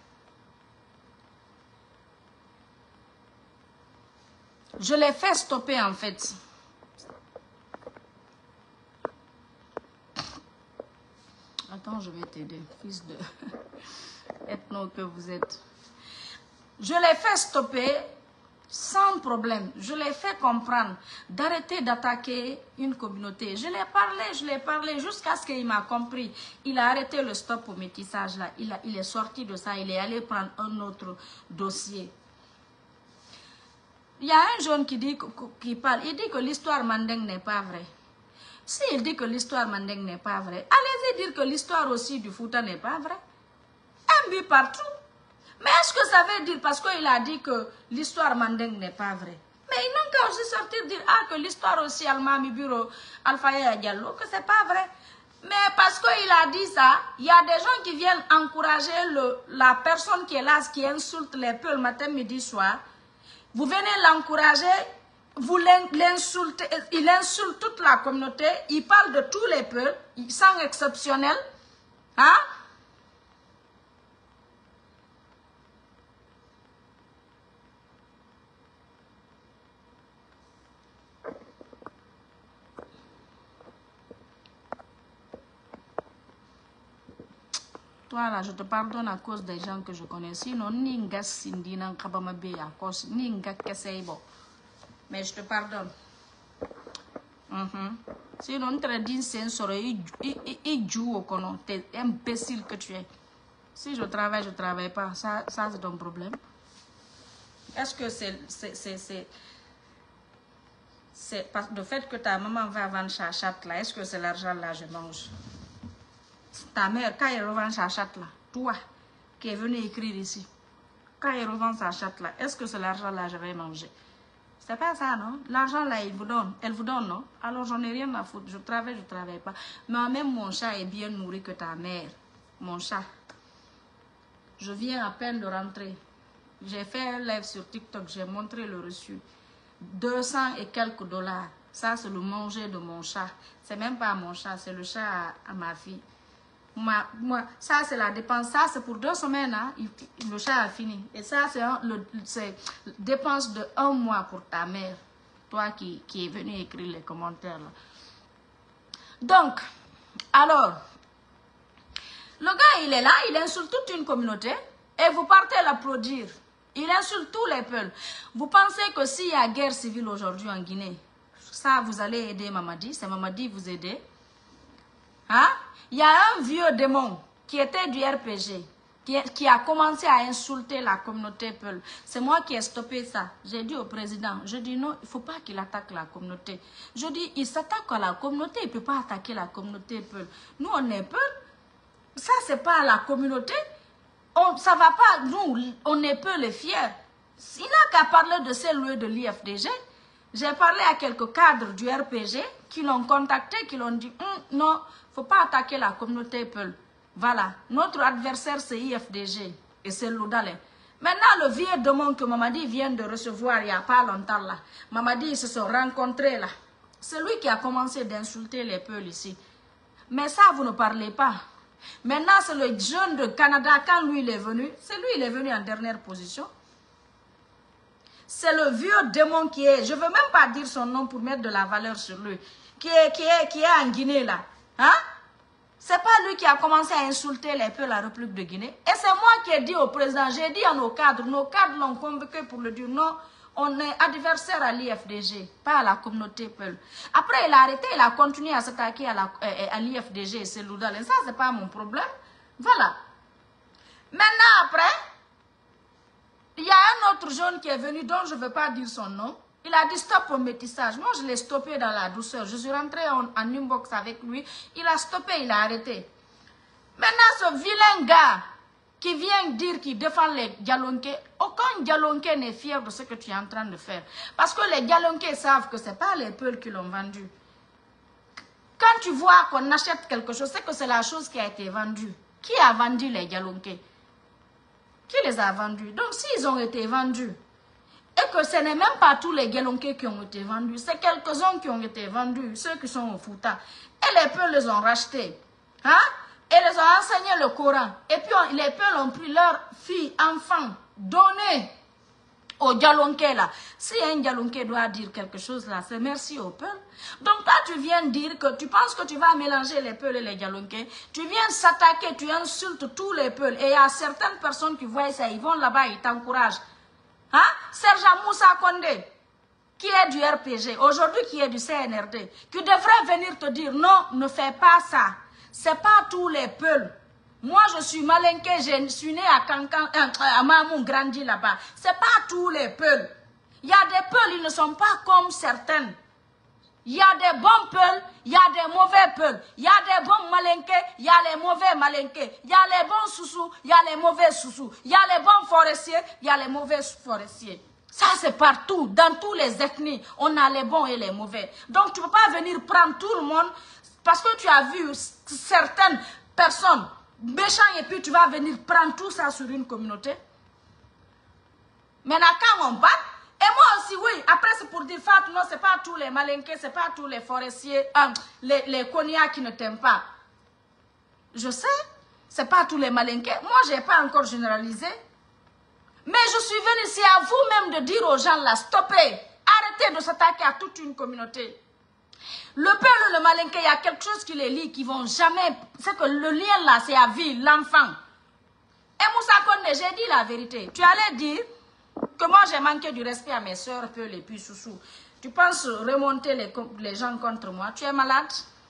Je l'ai fait stopper en fait. Attends, je vais t'aider, fils de ethno que vous êtes. Je l'ai fait stopper sans problème. Je l'ai fait comprendre d'arrêter d'attaquer une communauté. Je l'ai parlé jusqu'à ce qu'il m'a compris. Il a arrêté le stop au métissage là. Il est sorti de ça. Il est allé prendre un autre dossier. Il y a un jeune qui parle, il dit que l'histoire Mandeng n'est pas vraie. S'il dit que l'histoire Mandeng n'est pas vraie, allez-y dire que l'histoire aussi du Fouta n'est pas vraie. Un but partout. Mais est-ce que ça veut dire, parce qu'il a dit que l'histoire Mandeng n'est pas vraie, mais ils n'ont qu'à aussi sortir dire que l'histoire aussi Almami Bureau, Alfaya Diallo, que c'est pas vrai. Mais parce qu'il a dit ça, il y a des gens qui viennent encourager la personne qui est là, qui insulte les peuples matin, midi, soir. Vous venez l'encourager, vous l'insultez, il insulte toute la communauté, il parle de tous les peuples, sans exceptionnel. Hein? toi là, je te pardonne à cause des gens que je connais. Sinon, ninga sindi nan kabamabe à cause ninga keseibo. Mais je te pardonne. Sinon, tu dis c'est un soleil, il joue au conon, t'es imbécile que tu es. Si je travaille pas. Ça c'est ton problème. Est-ce que c'est le fait que ta maman va vendre sa chatte là, est-ce que c'est l'argent là je mange? Ta mère, quand elle revend sa chatte là, toi qui es venu écrire ici, quand elle revend sa chatte là, est-ce que c'est l'argent là je vais manger? C'est pas ça, non? L'argent là, elle vous donne, non? Alors j'en ai rien à foutre, je travaille pas. Mais même mon chat est bien nourri que ta mère. Mon chat. Je viens à peine de rentrer. J'ai fait un live sur TikTok, j'ai montré le reçu. 200 et quelques $. Ça, c'est le manger de mon chat. C'est même pas mon chat, c'est le chat à ma fille. Moi, ça, c'est la dépense. Ça, c'est pour 2 semaines. Hein. Le chat a fini. Et ça, c'est dépense de 1 mois pour ta mère. Toi qui est venu écrire les commentaires. Là. Donc, alors, le gars, il est là, il insulte toute une communauté. Et vous partez l'applaudir. Il insulte tous les peuples. Vous pensez que s'il y a guerre civile aujourd'hui en Guinée, ça, vous allez aider Mamadi? C'est Mamadi vous aider? Hein? Il y a un vieux démon qui était du RPG, qui a commencé à insulter la communauté Peul. C'est moi qui ai stoppé ça. J'ai dit au président, je dis non, il ne faut pas qu'il attaque la communauté. Je dis, il s'attaque à la communauté, il ne peut pas attaquer la communauté Peul. Nous, on est Peul. Ça, c'est pas la communauté. Ça va pas, nous, on est peu les fiers. Il n'a qu'à parler de ces lieux de l'IFDG. J'ai parlé à quelques cadres du RPG qui l'ont contacté, qui l'ont dit, non, il ne faut pas attaquer la communauté Peul. Voilà, notre adversaire c'est IFDG et c'est Loudalé. Maintenant, le vieux démon que Mamadi vient de recevoir il n'y a pas longtemps là, Mamadi, ils se sont rencontrés là. C'est lui qui a commencé d'insulter les Peuls ici. Mais ça, vous ne parlez pas. Maintenant, c'est le jeune de Canada, quand lui il est venu, c'est lui il est venu en dernière position. C'est le vieux démon qui est, je ne veux même pas dire son nom pour mettre de la valeur sur lui, qui est en Guinée là. Hein? C'est pas lui qui a commencé à insulter les peuples de la République de Guinée. Et c'est moi qui ai dit au président, j'ai dit à nos cadres l'ont convoqué pour le dire non, on est adversaire à l'IFDG, pas à la communauté Peul. Après, il a arrêté, il a continué à s'attaquer à l'IFDG et c'est Loudal. Et ça, c'est pas mon problème. Voilà. Maintenant, après, il y a un autre jeune qui est venu, dont je ne veux pas dire son nom. Il a dit stop au métissage. Moi, je l'ai stoppé dans la douceur. Je suis rentrée en inbox avec lui. Il a stoppé, il a arrêté. Maintenant, ce vilain gars qui vient dire qu'il défend les Dialonké, aucun Dialonké n'est fier de ce que tu es en train de faire. Parce que les Dialonké savent que ce n'est pas les peuples qui l'ont vendu. Quand tu vois qu'on achète quelque chose, c'est que c'est la chose qui a été vendue. Qui a vendu les Dialonké? Qui les a vendus? Donc, s'ils ont été vendus, et que ce n'est même pas tous les Dialonké qui ont été vendus, c'est quelques-uns qui ont été vendus, ceux qui sont au Fouta. Et les peuples les ont rachetés. Hein? Et les ont enseigné le Coran. Et puis les peuples ont pris leurs filles, enfants, donnés aux Dialonké là. Si un Dialonké doit dire quelque chose là, c'est merci au peuple. Donc toi tu viens dire que tu penses que tu vas mélanger les peuples et les Dialonké. Tu viens s'attaquer, tu insultes tous les peuples. Et il y a certaines personnes qui voient ça, ils vont là-bas, ils t'encouragent. Hein? Serge Moussa Kondé, qui est du RPG, aujourd'hui qui est du CNRD, qui devrait venir te dire non, ne fais pas ça. C'est pas tous les peuples. Moi, je suis malinqué, je suis né à Kankan, à Mamoun, grandi là-bas. C'est pas tous les peuples. Il y a des peuples, ils ne sont pas comme certains. Il y a des bons peuples, il y a des mauvais peuples. Il y a des bons malinqués, il y a les mauvais malinqués. Il y a les bons soussous, il y a les mauvais soussous. Il y a les bons forestiers, il y a les mauvais forestiers. Ça, c'est partout, dans tous les ethnies. On a les bons et les mauvais. Donc, tu ne peux pas venir prendre tout le monde parce que tu as vu certaines personnes méchantes et puis tu vas venir prendre tout ça sur une communauté. Maintenant, quand on bat, et moi aussi, oui, après c'est pour dire, Fatou, non, c'est pas tous les malinqués, c'est pas tous les forestiers, les cognacs qui ne t'aiment pas. Je sais, c'est pas tous les malinqués. Moi, je n'ai pas encore généralisé. Mais je suis venue, c'est à vous-même de dire aux gens là, stoppez, arrêtez de s'attaquer à toute une communauté. Le peuple, le malinqué, il y a quelque chose qui les lie, qui vont jamais, c'est que le lien là, c'est à vie, l'enfant. Et Moussa Kondé, j'ai dit la vérité. Tu allais dire que moi j'ai manqué du respect à mes soeurs, Peul et puis Soussou. Tu penses remonter les gens contre moi? Tu es malade?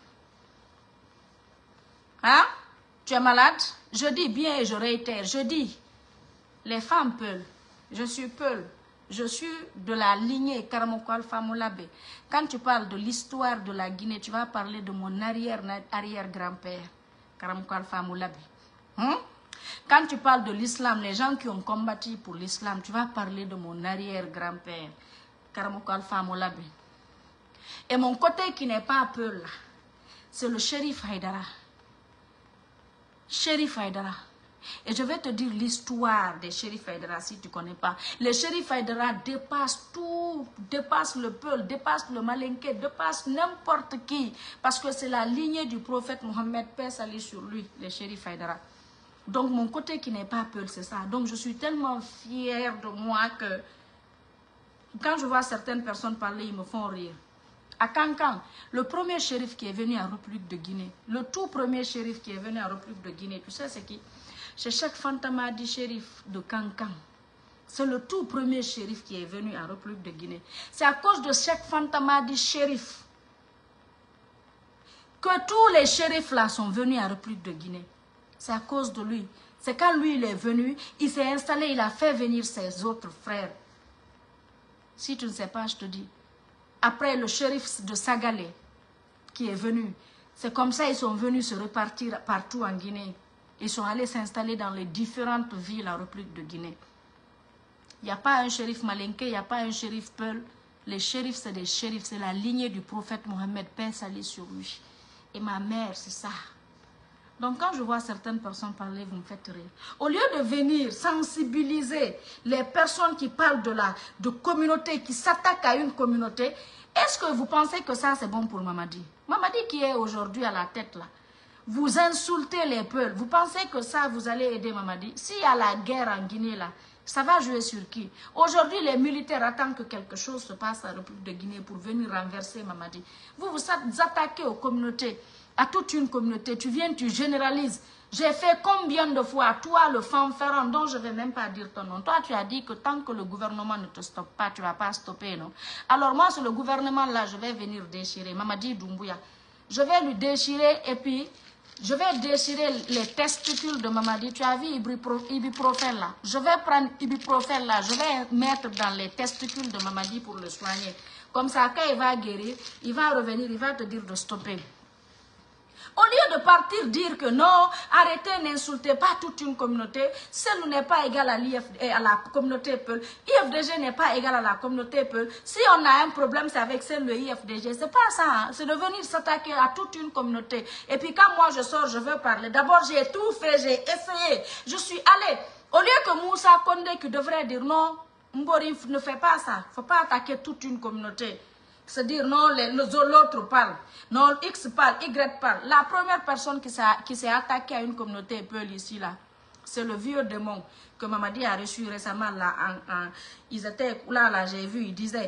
Hein? Tu es malade? Je dis bien et je réitère, je dis, les femmes Peul, je suis Peul, je suis de la lignée Karamoko Alpha Moulabé. Quand tu parles de l'histoire de la Guinée, tu vas parler de mon arrière-grand-père, Karamoko Alpha Moulabé. Quand tu parles de l'islam, les gens qui ont combattu pour l'islam, tu vas parler de mon arrière-grand-père, Karamoko Alpha Moulabé. Et mon côté qui n'est pas Peul là, c'est le shérif Haïdara. Shérif Haïdara. Et je vais te dire l'histoire des shérifs Haïdara si tu ne connais pas. Les shérifs Haïdara dépassent tout, dépassent le Peul, dépassent le Malinké, dépassent n'importe qui. Parce que c'est la lignée du prophète Mohammed, paix salut sur lui, les shérifs Haïdara. Donc mon côté qui n'est pas Peul, c'est ça. Donc je suis tellement fière de moi que quand je vois certaines personnes parler, ils me font rire. À Kankan, le premier shérif qui est venu en République de Guinée, le tout premier shérif qui est venu en République de Guinée, tu sais c'est qui? C'est Cheikh Fantamadi shérif de Kankan. C'est le tout premier shérif qui est venu en République de Guinée. C'est à cause de Cheikh Fantamadi shérif que tous les shérifs là sont venus en République de Guinée. C'est à cause de lui. C'est quand lui il est venu, il s'est installé, il a fait venir ses autres frères. Si tu ne sais pas, je te dis. Après le shérif de Sagalé qui est venu, c'est comme ça ils sont venus se répartir partout en Guinée. Ils sont allés s'installer dans les différentes villes en République de Guinée. Il n'y a pas un shérif Malinké, il n'y a pas un shérif Peul. Les shérifs, c'est des shérifs, c'est la lignée du prophète Mohammed, paix salut sur lui. Et ma mère, c'est ça. Donc quand je vois certaines personnes parler, vous me faites rire. Au lieu de venir sensibiliser les personnes qui parlent de communauté, qui s'attaquent à une communauté, est-ce que vous pensez que ça c'est bon pour Mamadi? Mamadi qui est aujourd'hui à la tête là, vous insultez les peuples, vous pensez que ça vous allez aider Mamadi? S'il y a la guerre en Guinée là, ça va jouer sur qui? Aujourd'hui les militaires attendent que quelque chose se passe à la République de Guinée pour venir renverser Mamadi. Vous vous attaquez aux communautés, à toute une communauté, tu viens, tu généralises. J'ai fait combien de fois, toi le fanfaron dont je ne vais même pas dire ton nom, toi tu as dit que tant que le gouvernement ne te stoppe pas, tu ne vas pas stopper, non? Alors moi c'est le gouvernement là, je vais venir déchirer, Mamadi Doumbouya. Je vais lui déchirer et puis je vais déchirer les testicules de Mamadi. Tu as vu ibuprofène là? Je vais prendre ibuprofène là, je vais mettre dans les testicules de Mamadi pour le soigner. Comme ça, quand il va guérir, il va revenir, il va te dire de stopper. Au lieu de partir dire que non, arrêtez, n'insultez pas toute une communauté, celle n'est pas égale à la communauté Peul, IFDG n'est pas égal à la communauté Peul. Si on a un problème, c'est avec celle de IFDG. C'est pas ça, hein? C'est de venir s'attaquer à toute une communauté. Et puis quand moi je sors, je veux parler. D'abord, j'ai tout fait, j'ai essayé. Je suis allée. Au lieu que Moussa Kondé qui devrait dire non, Mbori ne fait pas ça. Il ne faut pas attaquer toute une communauté. C'est dire non, l'autre parle, non, X parle, Y parle. La première personne qui s'est attaquée à une communauté Peul ici, là, c'est le vieux démon que Mamadi a reçu récemment, là, ils étaient, là, j'ai vu, ils disaient,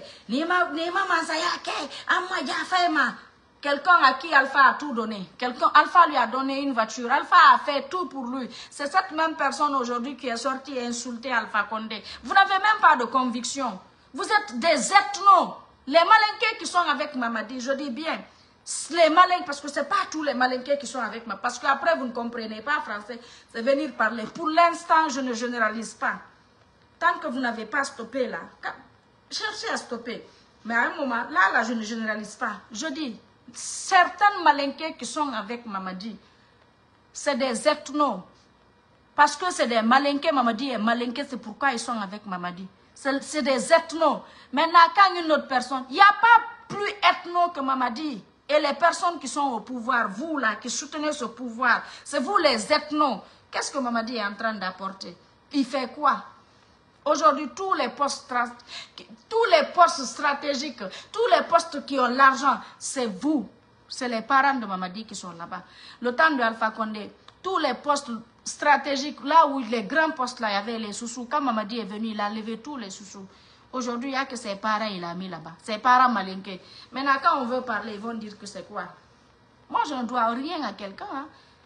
quelqu'un à qui Alpha a tout donné. Alpha lui a donné une voiture. Alpha a fait tout pour lui. C'est cette même personne aujourd'hui qui est sortie et insulté Alpha Condé. Vous n'avez même pas de conviction. Vous êtes des ethnos. Les Malinqués qui sont avec Mamadi, je dis bien, les Malinqués, parce que ce n'est pas tous les Malinqués qui sont avec Mamadi, parce qu'après vous ne comprenez pas français, c'est venir parler. Pour l'instant, je ne généralise pas. Tant que vous n'avez pas stoppé là, cherchez à stopper. Mais à un moment, là, je ne généralise pas. Je dis, certains Malinqués qui sont avec Mamadi, c'est des ethnos. Parce que c'est des Malinqués, Mamadi est Malinqué, c'est pourquoi ils sont avec Mamadi. C'est des ethnos. Maintenant, quand une autre personne, il n'y a pas plus ethno que Mamadi. Et les personnes qui sont au pouvoir, vous là, qui soutenez ce pouvoir, c'est vous les ethnos. Qu'est-ce que Mamadi est en train d'apporter? Il fait quoi? Aujourd'hui, tous les postes stratégiques, tous les postes qui ont l'argent, c'est vous. C'est les parents de Mamadi qui sont là-bas. Le temps de Alpha Condé, tous les postes stratégiques, là où les grands postes, là, il y avait les sous-sous. Quand Mamadi est venu, il a levé tous les sous-sous. Aujourd'hui, il n'y a que ses parents, il a mis là-bas. Ses parents malinqués. Maintenant, quand on veut parler, ils vont dire que c'est quoi? Moi, je ne dois rien à quelqu'un. Hein.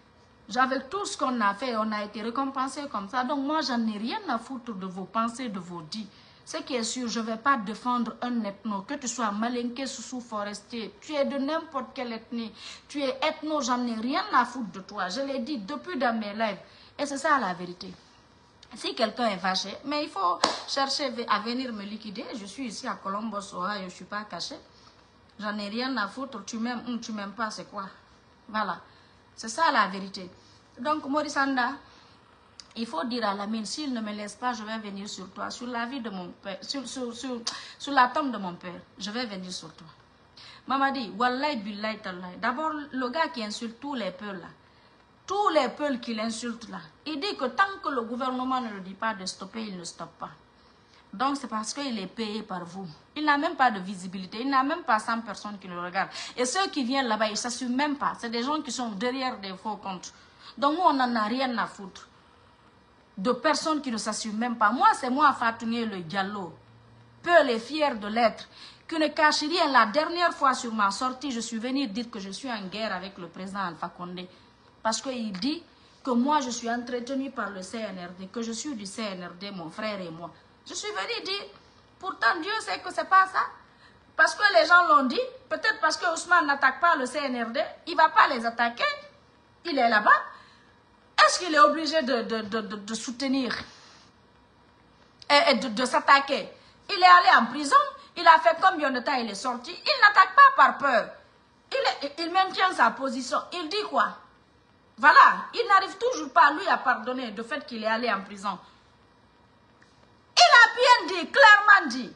Avec tout ce qu'on a fait, on a été récompensé comme ça. Donc moi, j'en ai rien à foutre de vos pensées, de vos dits. Ce qui est sûr, je ne vais pas défendre un ethno, que tu sois malinké, soussou, forestier, tu es de n'importe quelle ethnie, tu es ethno, j'en ai rien à foutre de toi. Je l'ai dit depuis dans mes lives. Et c'est ça la vérité. Si quelqu'un est fâché, mais il faut chercher à venir me liquider. Je suis ici à Columbus, Ohio, je ne suis pas caché. J'en ai rien à foutre, tu m'aimes ou tu m'aimes pas, c'est quoi? Voilà. C'est ça la vérité. Donc, Maurice Anda, il faut dire à Lamine, s'il ne me laisse pas, je vais venir sur toi, sur la vie de mon père, sur la tombe de mon père. Je vais venir sur toi. Maman dit, Wallahi billahi tallahi. D'abord, le gars qui insulte tous les peuples là, tous les peuples qu'il insulte là, il dit que tant que le gouvernement ne le dit pas de stopper, il ne stoppe pas. Donc c'est parce qu'il est payé par vous. Il n'a même pas de visibilité, il n'a même pas 100 personnes qui le regardent. Et ceux qui viennent là-bas, ils ne s'assument même pas. C'est des gens qui sont derrière des faux comptes. Donc nous, on n'en a rien à foutre. De personnes qui ne s'assument même pas. Moi, c'est moi, Fatouné le Diallo. Peul est fier de l'être. Qui ne cache rien. La dernière fois sur ma sortie, je suis venue dire que je suis en guerre avec le président Alpha Condé. Parce qu'il dit que moi, je suis entretenu par le CNRD, que je suis du CNRD, mon frère et moi. Je suis venue dire, pourtant Dieu sait que ce n'est pas ça. Parce que les gens l'ont dit, peut-être parce que Ousmane n'attaque pas le CNRD, il ne va pas les attaquer, il est là-bas. Est-ce qu'il est obligé de soutenir et de s'attaquer? Il est allé en prison, il a fait combien de temps il est sorti? Il n'attaque pas par peur. Il maintient sa position. Il dit quoi? Voilà, il n'arrive toujours pas, lui, à pardonner du fait qu'il est allé en prison. Il a bien dit, clairement dit.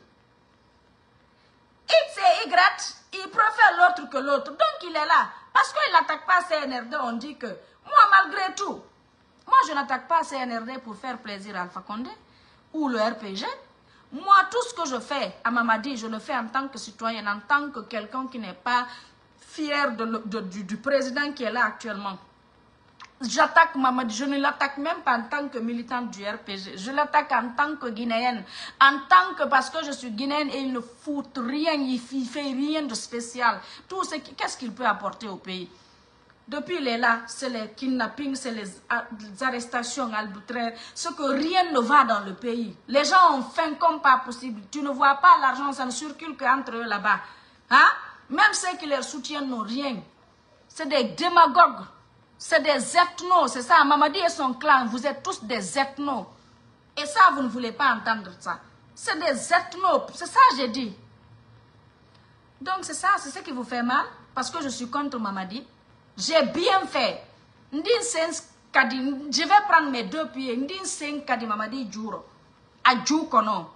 X et Y, il préfère l'autre que l'autre. Donc il est là. Parce qu'il n'attaque pas CNRD, on dit que, moi malgré tout, moi je n'attaque pas CNRD pour faire plaisir à Alpha Condé ou le RPG. Moi tout ce que je fais à Mamadi, je le fais en tant que citoyenne, en tant que quelqu'un qui n'est pas fier du président qui est là actuellement. J'attaque Mamadi, je ne l'attaque même pas en tant que militante du RPG. Je l'attaque en tant que Guinéenne. En tant que, parce que je suis Guinéenne et il ne fout rien, il ne fait rien de spécial. Tout ce qu'est-ce qu'il peut apporter au pays? Depuis il est là, c'est les kidnappings, c'est les arrestations arbitraires. Ce que rien ne va dans le pays. Les gens ont faim comme pas possible. Tu ne vois pas l'argent, ça ne circule qu'entre eux là-bas. Hein? Même ceux qui les soutiennent n'ont rien. C'est des démagogues. C'est des ethnos, c'est ça. Mamadi et son clan, vous êtes tous des ethnos. Et ça, vous ne voulez pas entendre ça. C'est des ethnos, c'est ça que j'ai dit. Donc c'est ça, c'est ce qui vous fait mal. Parce que je suis contre Mamadi. J'ai bien fait. Je vais prendre mes deux pieds. Kadi Mamadi Djouro. Adjou kono.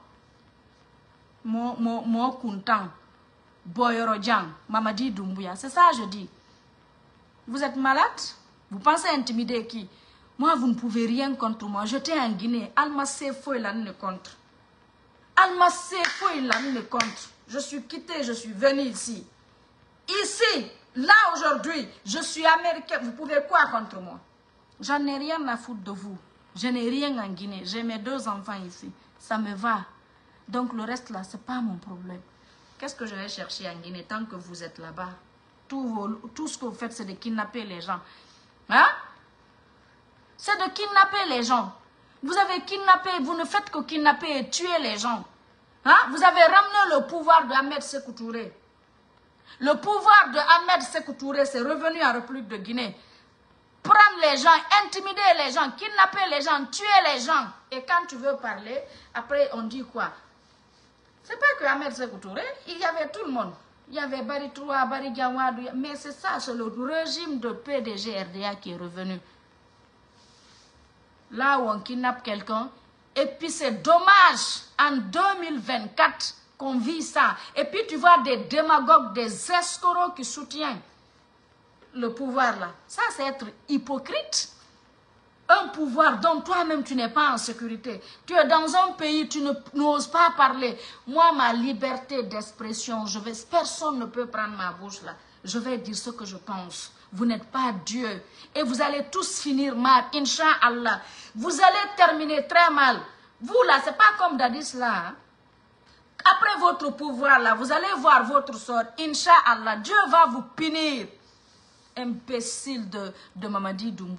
Mo Kuntan. Boyoro Djang. Mamadi Doumbouya. C'est ça je dis. Vous êtes malade? Vous pensez intimider qui? Moi, vous ne pouvez rien contre moi. J'étais en Guinée. Alma Sefo et l'année contre. Alma Sefo et l'année contre. Je suis quitté, je suis venu ici. Ici, là aujourd'hui, je suis américain. Vous pouvez quoi contre moi? J'en ai rien à foutre de vous. Je n'ai rien en Guinée. J'ai mes deux enfants ici. Ça me va. Donc le reste là, ce n'est pas mon problème. Qu'est-ce que je vais chercher en Guinée tant que vous êtes là-bas? Tout ce que vous faites, c'est de kidnapper les gens. Hein? C'est de kidnapper les gens. Vous avez kidnappé, vous ne faites que kidnapper et tuer les gens. Hein? Vous avez ramené le pouvoir de Ahmed Sékou Touré. Le pouvoir de Ahmed Sékou Touré, c'est revenu en République de Guinée. Prendre les gens, intimider les gens, kidnapper les gens, tuer les gens. Et quand tu veux parler, après on dit quoi? C'est pas que Ahmed Sékou Touré, il y avait tout le monde. Il y avait Bari Troua, Bari Gawadou, mais c'est ça, c'est le régime de PDG RDA qui est revenu. Là où on kidnappe quelqu'un, et puis c'est dommage, en 2024, qu'on vit ça. Et puis tu vois des démagogues, des escrocs qui soutiennent le pouvoir là. Ça, c'est être hypocrite. Un pouvoir dont toi-même tu n'es pas en sécurité. Tu es dans un pays, tu n'oses pas parler. Moi, ma liberté d'expression, personne ne peut prendre ma bouche là. Je vais dire ce que je pense. Vous n'êtes pas Dieu. Et vous allez tous finir mal, Inch'Allah. Vous allez terminer très mal. Vous là, c'est pas comme Dadis là. Hein? Après votre pouvoir là, vous allez voir votre sort. Inch'Allah, Dieu va vous punir. Imbécile de Mamadi Doumbouya.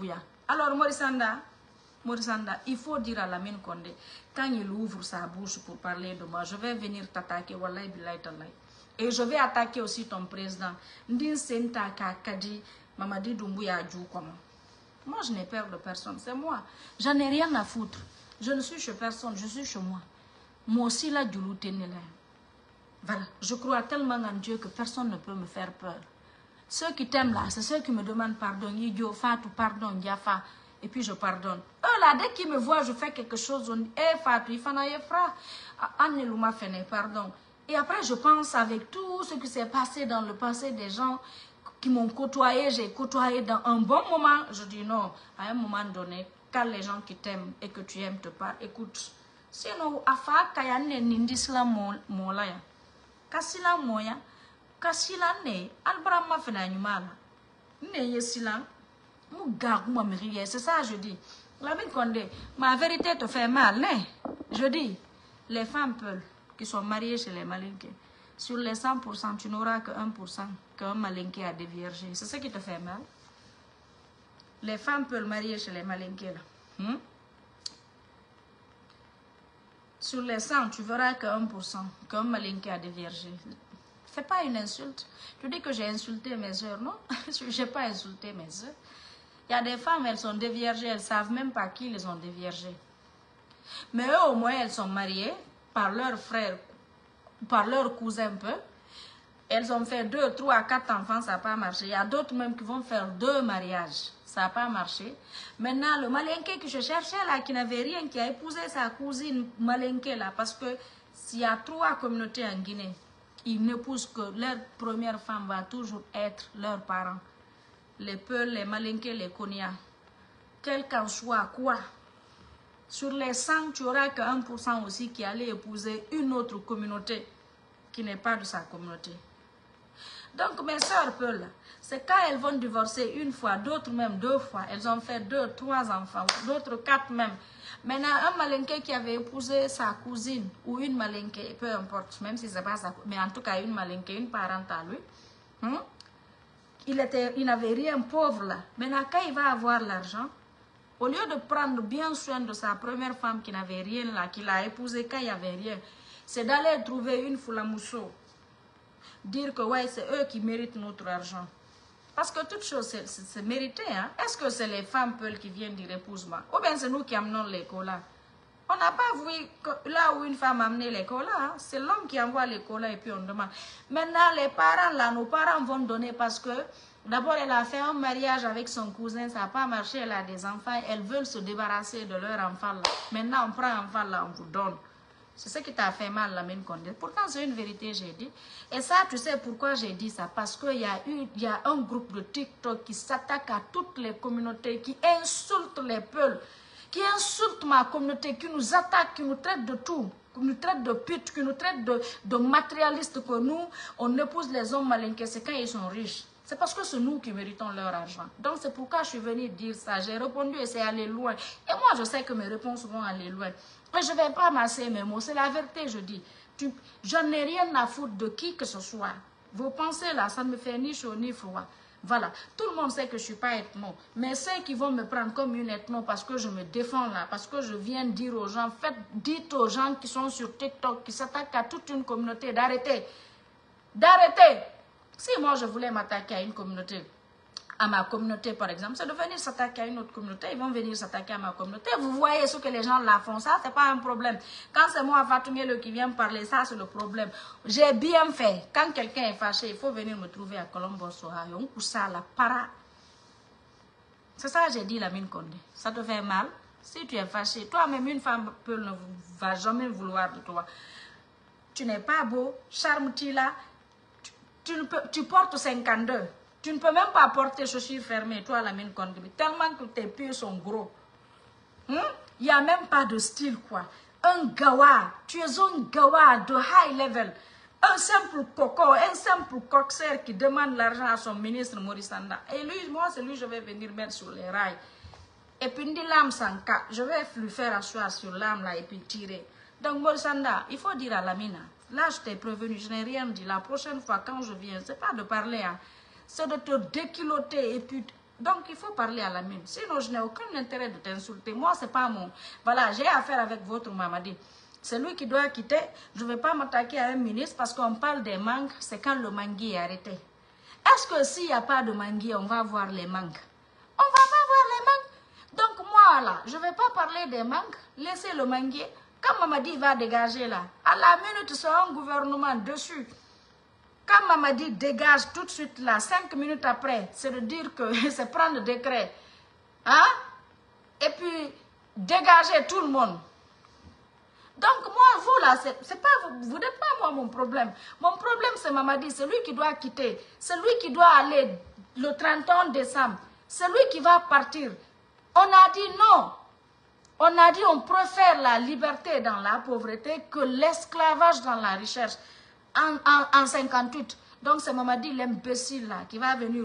Alors, Morissanda, il faut dire à Lamine Condé, quand il ouvre sa bouche pour parler de moi, je vais venir t'attaquer, wallahi billahi tallahi. Et je vais attaquer aussi ton président. Ndin Senta Kakadi, Mamadi Doumbouya Djou, comment? Moi, je n'ai peur de personne, c'est moi. J'en ai rien à foutre. Je ne suis chez personne, je suis chez moi. Moi aussi, là, du là. Voilà, je crois tellement en Dieu que personne ne peut me faire peur. Ceux qui t'aiment là, c'est ceux qui me demandent pardon. Idio, Fatou, pardon, Diafa. Et puis je pardonne. Eux là, dès qu'ils me voient, je fais quelque chose. On dit, Fatou, il faut Annelouma Fene, pardon. Et après, je pense avec tout ce qui s'est passé dans le passé des gens qui m'ont côtoyé. J'ai côtoyé dans un bon moment. Je dis non, à un moment donné, quand les gens qui t'aiment et que tu aimes te parlent, écoute. Sinon, Afa, Kayane, Nindisla, Molaya. Kasila Moya. Kasila ne, Albrama Fenanyumala. Ne yesilan, Mougarou Mamirie, c'est ça je dis. Lamine Condé, ma vérité te fait mal, ne? Je dis, les femmes peulent, qui sont mariées chez les malinqués, sur les 100%, tu n'auras que 1% qu'un malinqué a déviergé. C'est ce qui te fait mal. Les femmes peuvent marier chez les malinqués là. Sur les 100, tu verras que 1% qu'un malinqué a déviergé. Fais pas une insulte. Tu dis que j'ai insulté mes soeurs, non? Je n'ai pas insulté mes soeurs. Il y a des femmes, elles sont déviergées, elles ne savent même pas qui les ont déviergées. Mais eux, au moins, elles sont mariées par leurs frères, par leurs cousins un peu. Elles ont fait 2, 3, 4 enfants, ça n'a pas marché. Il y a d'autres même qui vont faire 2 mariages. Ça n'a pas marché. Maintenant, le malinqué que je cherchais là, qui n'avait rien, qui a épousé sa cousine malinqué là, parce que s'il y a 3 communautés en Guinée, ils n'épousent que leur première femme va toujours être leurs parents. Les Peuls, les Malinqués, les Konya. Quel qu'en soit quoi. Sur les 100, tu n'auras que 1% aussi qui allait épouser une autre communauté qui n'est pas de sa communauté. Donc mes soeurs Peuls, c'est quand elles vont divorcer une fois, d'autres même 2 fois. Elles ont fait 2, 3 enfants, d'autres 4 même. Maintenant, un Malinqué qui avait épousé sa cousine ou une Malinqué, peu importe, même si ce n'est pas sa cousine, mais en tout cas une Malinqué, une parente à lui, il n'avait rien pauvre là. Maintenant, quand il va avoir l'argent, au lieu de prendre bien soin de sa première femme qui n'avait rien là, qu'il a épousée quand il n'y avait rien, c'est d'aller trouver une Foulamousso. Dire que ouais, c'est eux qui méritent notre argent. Parce que toute chose, c'est mérité. Hein? Est-ce que c'est les femmes Peuls qui viennent dire épouse-moi? Ou bien c'est nous qui amenons les colas? On n'a pas vu que là où une femme a amené les colas. Hein? C'est l'homme qui envoie les colas et puis on demande. Maintenant, les parents là, nos parents vont donner parce que d'abord, elle a fait un mariage avec son cousin, ça n'a pas marché, elle a des enfants, elles veulent se débarrasser de leur enfant là. Maintenant, on prend un enfant là, on vous donne. C'est ce qui t'a fait mal, Lamine Condé. Pourtant, c'est une vérité, j'ai dit. Et ça, tu sais pourquoi j'ai dit ça? Parce qu'il y a un groupe de TikTok qui s'attaque à toutes les communautés, qui insulte les Peuls, qui insulte ma communauté, qui nous attaque, qui nous traite de tout, qui nous traite de pute, qui nous traite de matérialistes, que nous, on épouse les hommes malinqués, c'est quand ils sont riches. C'est parce que c'est nous qui méritons leur argent. Donc c'est pourquoi je suis venue dire ça. J'ai répondu et c'est aller loin. Et moi, je sais que mes réponses vont aller loin. Mais je ne vais pas masser mes mots. C'est la vérité, je dis. Je n'ai rien à foutre de qui que ce soit. Vos pensées là, ça ne me fait ni chaud ni froid. Voilà. Tout le monde sait que je ne suis pas ethno. Mais ceux qui vont me prendre comme une ethno parce que je me défends là, parce que je viens dire aux gens, dites aux gens qui sont sur TikTok, qui s'attaquent à toute une communauté, d'arrêter. D'arrêter. Si moi je voulais m'attaquer à une communauté, à ma communauté par exemple, c'est de venir s'attaquer à une autre communauté, ils vont venir s'attaquer à ma communauté. Vous voyez ce que les gens là font, ça c'est pas un problème. Quand c'est moi Fatou Mielo qui vient me parler, ça c'est le problème. J'ai bien fait. Quand quelqu'un est fâché, il faut venir me trouver à Colombo Sohayo, ou ça la para. C'est ça que j'ai dit, Lamine Condé. Ça te fait mal? Si tu es fâché, toi-même une femme ne va jamais vouloir de toi. Tu n'es pas beau, charme-tu là. Tu portes 52. Tu ne peux même pas porter chaussures fermées, toi, Lamine Condé. Tellement que tes pieds sont gros. Il n'y a même pas de style, quoi. Un gawa. Tu es un gawa de high level. Un simple coco, un simple coxer qui demande l'argent à son ministre Morissanda. Et lui, moi, c'est lui, je vais venir mettre sur les rails. Et puis, dit l'âme sans cas. Je vais lui faire asseoir sur l'âme là et puis tirer. Donc, Morissanda, il faut dire à Lamina. Là, je t'ai prévenu, je n'ai rien dit. La prochaine fois, quand je viens, c'est pas de parler, hein, c'est de te déculotter et puis Donc, il faut parler à la mine. Sinon, je n'ai aucun intérêt de t'insulter. Moi, c'est pas mon... Voilà, j'ai affaire avec votre Mamadi. C'est lui qui doit quitter. Je ne vais pas m'attaquer à un ministre parce qu'on parle des mangues. C'est quand le manguier est arrêté. Est-ce que s'il n'y a pas de manguier, on va voir les mangues? On ne va pas voir les mangues. Donc, moi, là, je ne vais pas parler des mangues. Laissez le manguier. Quand Mamadi va dégager, là, à la minute, c'est un gouvernement dessus. Quand Mamadi dégage tout de suite là, 5 minutes après, c'est de dire que c'est prendre décret. Hein? Et puis, dégager tout le monde. Donc, moi, vous là, c'est pas vous n'êtes pas moi mon problème. Mon problème, c'est Mamadi. C'est lui qui doit quitter. C'est lui qui doit aller le 31 décembre. C'est lui qui va partir. On a dit non. On a dit on préfère la liberté dans la pauvreté que l'esclavage dans la recherche. En 58. Donc c'est Mamadi l'imbécile là qui va venir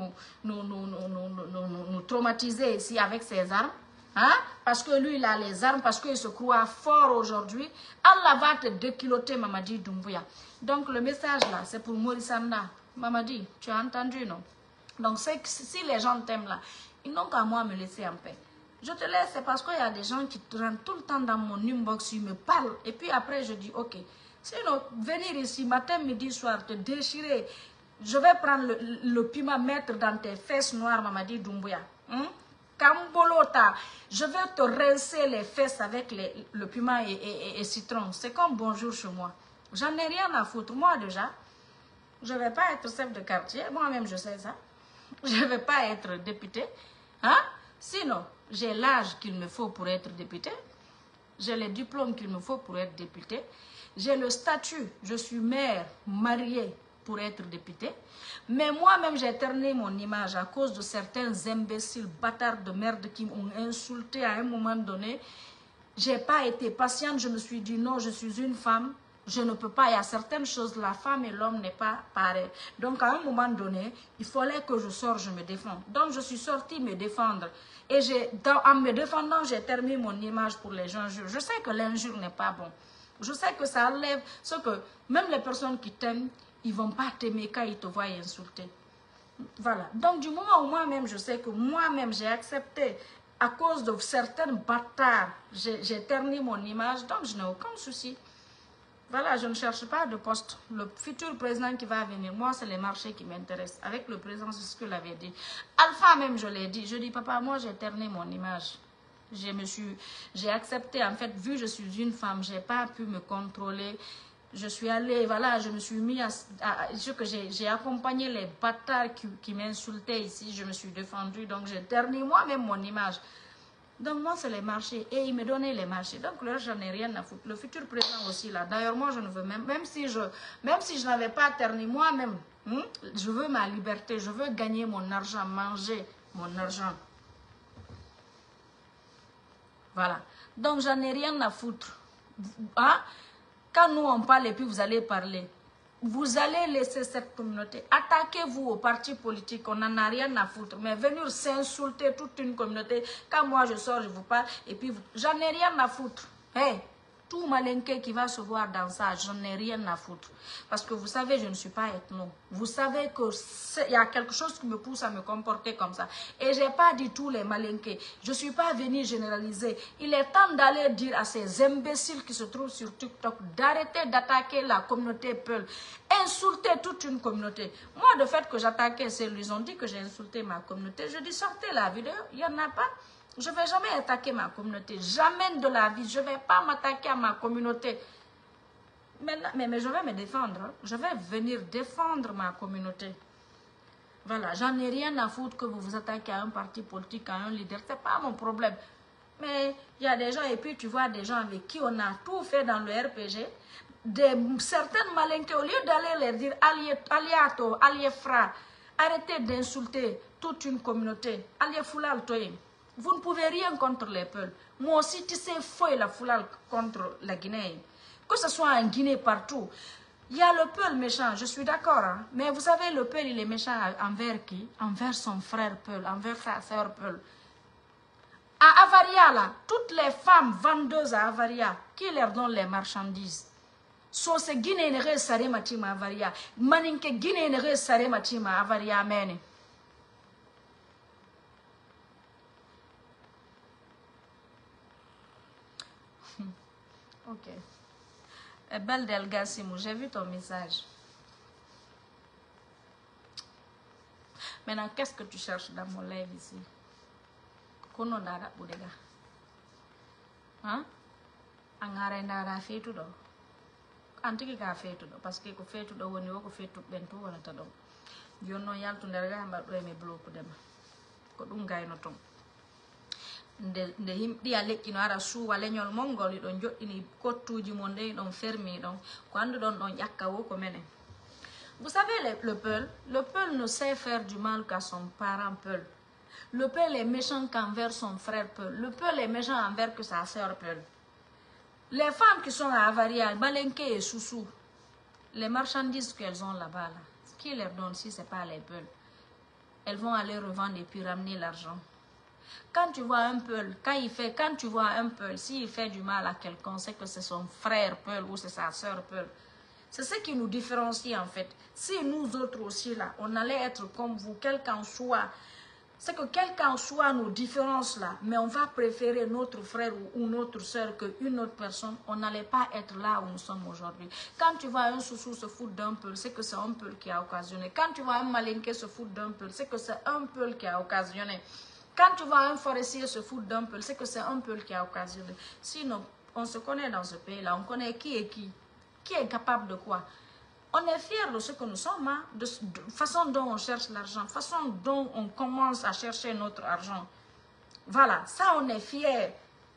nous traumatiser ici avec ses armes. Hein? Parce que lui il a les armes, parce qu'il se croit fort aujourd'hui. Allah va te déculotter Mamadi Doumbouya. Donc le message là c'est pour Maurice Sanda. Mamadi, tu as entendu non? Donc si les gens t'aiment là, ils n'ont qu'à moi me laisser en paix. Je te laisse, c'est parce qu'il y a des gens qui rentrent tout le temps dans mon inbox, ils me parlent. Et puis après je dis ok. Sinon, venir ici matin, midi, soir, te déchirer, je vais prendre le piment, mettre dans tes fesses noires, Mamadi Doumbouya. Kambolota, je vais te rincer les fesses avec le piment et citron. C'est comme bonjour chez moi. J'en ai rien à foutre. Moi déjà, je ne vais pas être chef de quartier. Moi-même, je sais ça. Je ne vais pas être député. Hein? Sinon, j'ai l'âge qu'il me faut pour être député. J'ai les diplômes qu'il me faut pour être député. J'ai le statut, je suis mère, mariée pour être députée. Mais moi-même, j'ai terné mon image à cause de certains imbéciles, bâtards de merde qui m'ont insulté à un moment donné. Je n'ai pas été patiente, je me suis dit non, je suis une femme, je ne peux pas. Il y a certaines choses, la femme et l'homme n'est pas pareil. Donc à un moment donné, il fallait que je sorte, je me défends. Donc je suis sortie me défendre. Et en me défendant, j'ai terminé mon image pour les gens. Je sais que l'injure n'est pas bon. Je sais que ça enlève, ce que même les personnes qui t'aiment, ils ne vont pas t'aimer quand ils te voient insulter. Voilà. Donc du moment où moi-même, je sais que moi-même, j'ai accepté, à cause de certains bâtards, j'ai terni mon image, donc je n'ai aucun souci. Voilà, je ne cherche pas de poste. Le futur président qui va venir, moi, c'est les marchés qui m'intéressent. Avec le président, c'est ce que l'avait dit. Alpha même, je l'ai dit. Je dis, papa, moi, j'ai terni mon image. J'ai accepté, en fait, vu que je suis une femme, je n'ai pas pu me contrôler. Je suis allée, voilà, je me suis mis j'ai accompagné les bâtards qui m'insultaient ici, je me suis défendue, donc j'ai terni moi-même mon image. Donc moi, c'est les marchés, et ils me donnaient les marchés. Donc là, j'en ai rien à foutre. Le futur président aussi, là, d'ailleurs, moi, je ne veux même si je n'avais pas terni moi-même, je veux ma liberté, je veux gagner mon argent, manger mon argent. Voilà. Donc, j'en ai rien à foutre. Hein? Quand nous, on parle et puis vous allez parler, vous allez laisser cette communauté. Attaquez-vous aux partis politiques, on n'en a rien à foutre. Mais venir s'insulter toute une communauté, quand moi je sors, je vous parle, et puis j'en ai rien à foutre. Hey, tout malinqué qui va se voir dans ça, j'en ai rien à foutre. Parce que vous savez, je ne suis pas ethno. Vous savez qu'il y a quelque chose qui me pousse à me comporter comme ça. Et je n'ai pas dit tous les malinqués. Je ne suis pas venue généraliser. Il est temps d'aller dire à ces imbéciles qui se trouvent sur TikTok d'arrêter d'attaquer la communauté Peul. Insulter toute une communauté. Moi, de fait que j'attaquais, ils ont dit que j'ai insulté ma communauté. Je dis, sortez la vidéo, il n'y en a pas. Je ne vais jamais attaquer ma communauté. Jamais de la vie. Je ne vais pas m'attaquer à ma communauté. Mais je vais me défendre. Je vais venir défendre ma communauté. Voilà. J'en ai rien à foutre que vous vous attaquez à un parti politique, à un leader. Ce n'est pas mon problème. Mais il y a des gens, et puis tu vois des gens avec qui on a tout fait dans le RPG. Certaines malinqués, au lieu d'aller leur dire aliato, aliefra, arrêtez d'insulter toute une communauté. Aliefulal toye. Vous ne pouvez rien contre les peuples. Moi aussi, tu sais, fouille la foulale contre la Guinée. Que ce soit en Guinée, partout. Il y a le peuple méchant, je suis d'accord. Hein? Mais vous savez, le peuple, il est méchant envers qui? Envers son frère Peul, envers sa sœur Peul. À Avaria, là, toutes les femmes vendeuses à Avaria, qui leur donne les marchandises? So se Guinée ne sare matima Avaria. Maninke Guinée ne sare matima Avaria mene. Ok. Belle Delgassimou, j'ai vu ton message. Maintenant, qu'est-ce que tu cherches dans mon live ici? Kono dara budega. Hein? Angare dara fait tout do. Antiki ka fait tout do parce que ko fait tout do woni ko fait tout bento wala ta do. Jonno yaltu nderga mba do me bloku dem. Ko dum gayno ton. Nde himɗi a leƴƴino ara suwa leñol mongol ɗon joɗɗini kottuji mon nde ɗon fermi ɗon ko anduɗon ɗon ƴakka wo ko menen. Vous savez le Peul ne sait faire du mal qu'à son parent Peul. Le Peul est méchant qu'envers son frère Peul. Le Peul est méchant envers que sa sœur Peul. Les femmes qui sont à Avaria, Balenke et Soussou, les marchandises qu'elles ont là-bas, là, qui leur donne si ce n'est pas les Peuls? Elles vont aller revendre et puis ramener l'argent. Quand tu vois un Peul, quand tu vois un Peul, s'il fait du mal à quelqu'un, c'est que c'est son frère Peul ou c'est sa sœur Peul. C'est ce qui nous différencie en fait. Si nous autres aussi là, on allait être comme vous, quel qu'en soit, c'est que quel qu'en soit nos différences là, mais on va préférer notre frère ou notre soeur qu'une autre personne, on n'allait pas être là où nous sommes aujourd'hui. Quand tu vois un Soussou se foutre d'un Peul, c'est que c'est un Peul qui a occasionné. Quand tu vois un Malinké se foutre d'un Peul, c'est que c'est un Peul qui a occasionné. Quand tu vois un forestier se foutre d'un Peul, c'est que c'est un Peul qui a occasionné. Sinon, on se connaît dans ce pays-là, on connaît qui est qui est capable de quoi. On est fiers de ce que nous sommes, hein, de façon dont on cherche l'argent, façon dont on commence à chercher notre argent. Voilà, ça on est fiers.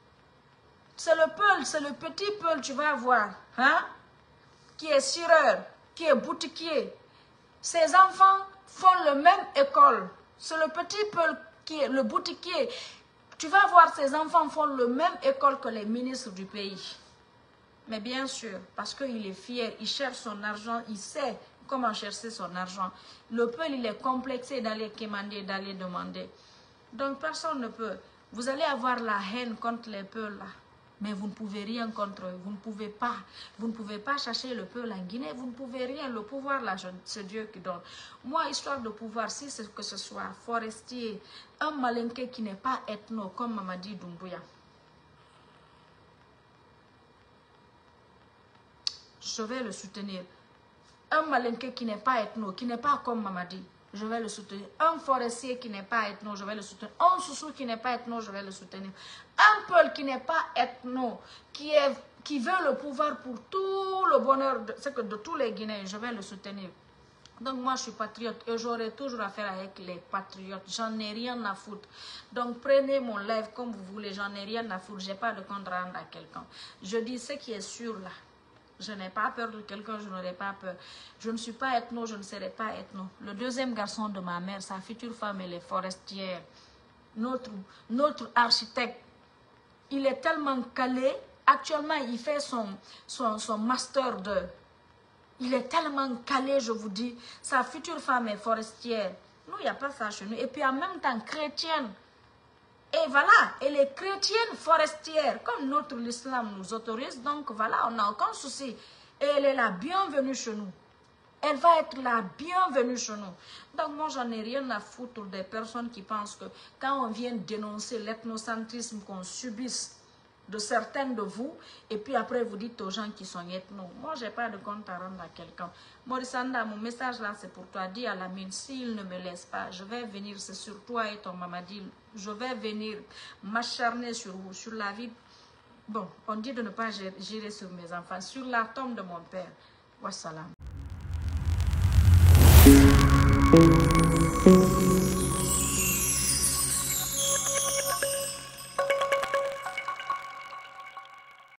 C'est le Peul, c'est le petit Peul, tu vas voir, hein, qui est cireur, qui est boutiquier. Ses enfants font la même école. C'est le petit Peul qui est le boutiquier. Tu vas voir, ses enfants font la même école que les ministres du pays. Mais bien sûr, parce qu'il est fier, il cherche son argent, il sait comment chercher son argent. Le Peul, il est complexé d'aller quémander, d'aller demander. Donc personne ne peut. Vous allez avoir la haine contre les Peuls là. Mais vous ne pouvez rien contre eux. Vous ne pouvez pas. Vous ne pouvez pas chercher le Peul en Guinée. Vous ne pouvez rien. Le pouvoir là, c'est Dieu qui donne. Moi, histoire de pouvoir, si c'est que ce soit forestier, un Malinké qui n'est pas ethno, comme Mamadi Doumbouya. Je vais le soutenir. Un Malinké qui n'est pas ethno, qui n'est pas comme Mamadi, je vais le soutenir. Un forestier qui n'est pas ethno, je vais le soutenir. Un Soussou qui n'est pas ethno, je vais le soutenir. Un Peul qui n'est pas ethno, qui veut le pouvoir pour tout le bonheur de tous les Guinéens, je vais le soutenir. Donc moi je suis patriote et j'aurai toujours affaire avec les patriotes. J'en ai rien à foutre. Donc prenez mon live comme vous voulez, j'en ai rien à foutre. Je n'ai pas de compte à rendre à quelqu'un. Je dis ce qui est sûr là. Je n'ai pas peur de quelqu'un, je n'aurai pas peur. Je ne suis pas ethno, je ne serai pas ethno. Le deuxième garçon de ma mère, sa future femme, elle est forestière. Notre architecte, il est tellement calé. Actuellement, il fait son master 2. Il est tellement calé, je vous dis. Sa future femme est forestière. Nous, il n'y a pas ça chez nous. Et puis en même temps, chrétienne. Et voilà, elle est chrétienne forestière, comme notre l'islam nous autorise. Donc voilà, on n'a aucun souci. Et elle est la bienvenue chez nous. Elle va être la bienvenue chez nous. Donc moi, j'en ai rien à foutre des personnes qui pensent que quand on vient dénoncer l'ethnocentrisme qu'on subisse de certaines de vous, et puis après vous dites aux gens qui sont ethno. Moi, je n'ai pas de compte à rendre à quelqu'un. Morissanda, mon message là, c'est pour toi. Dis à la mine, s'il ne me laisse pas, je vais venir, c'est sur toi et ton Mamadi. Je vais venir m'acharner sur vous, sur la vie. Bon, on dit de ne pas gérer sur mes enfants, sur la tombe de mon père. Wassalam.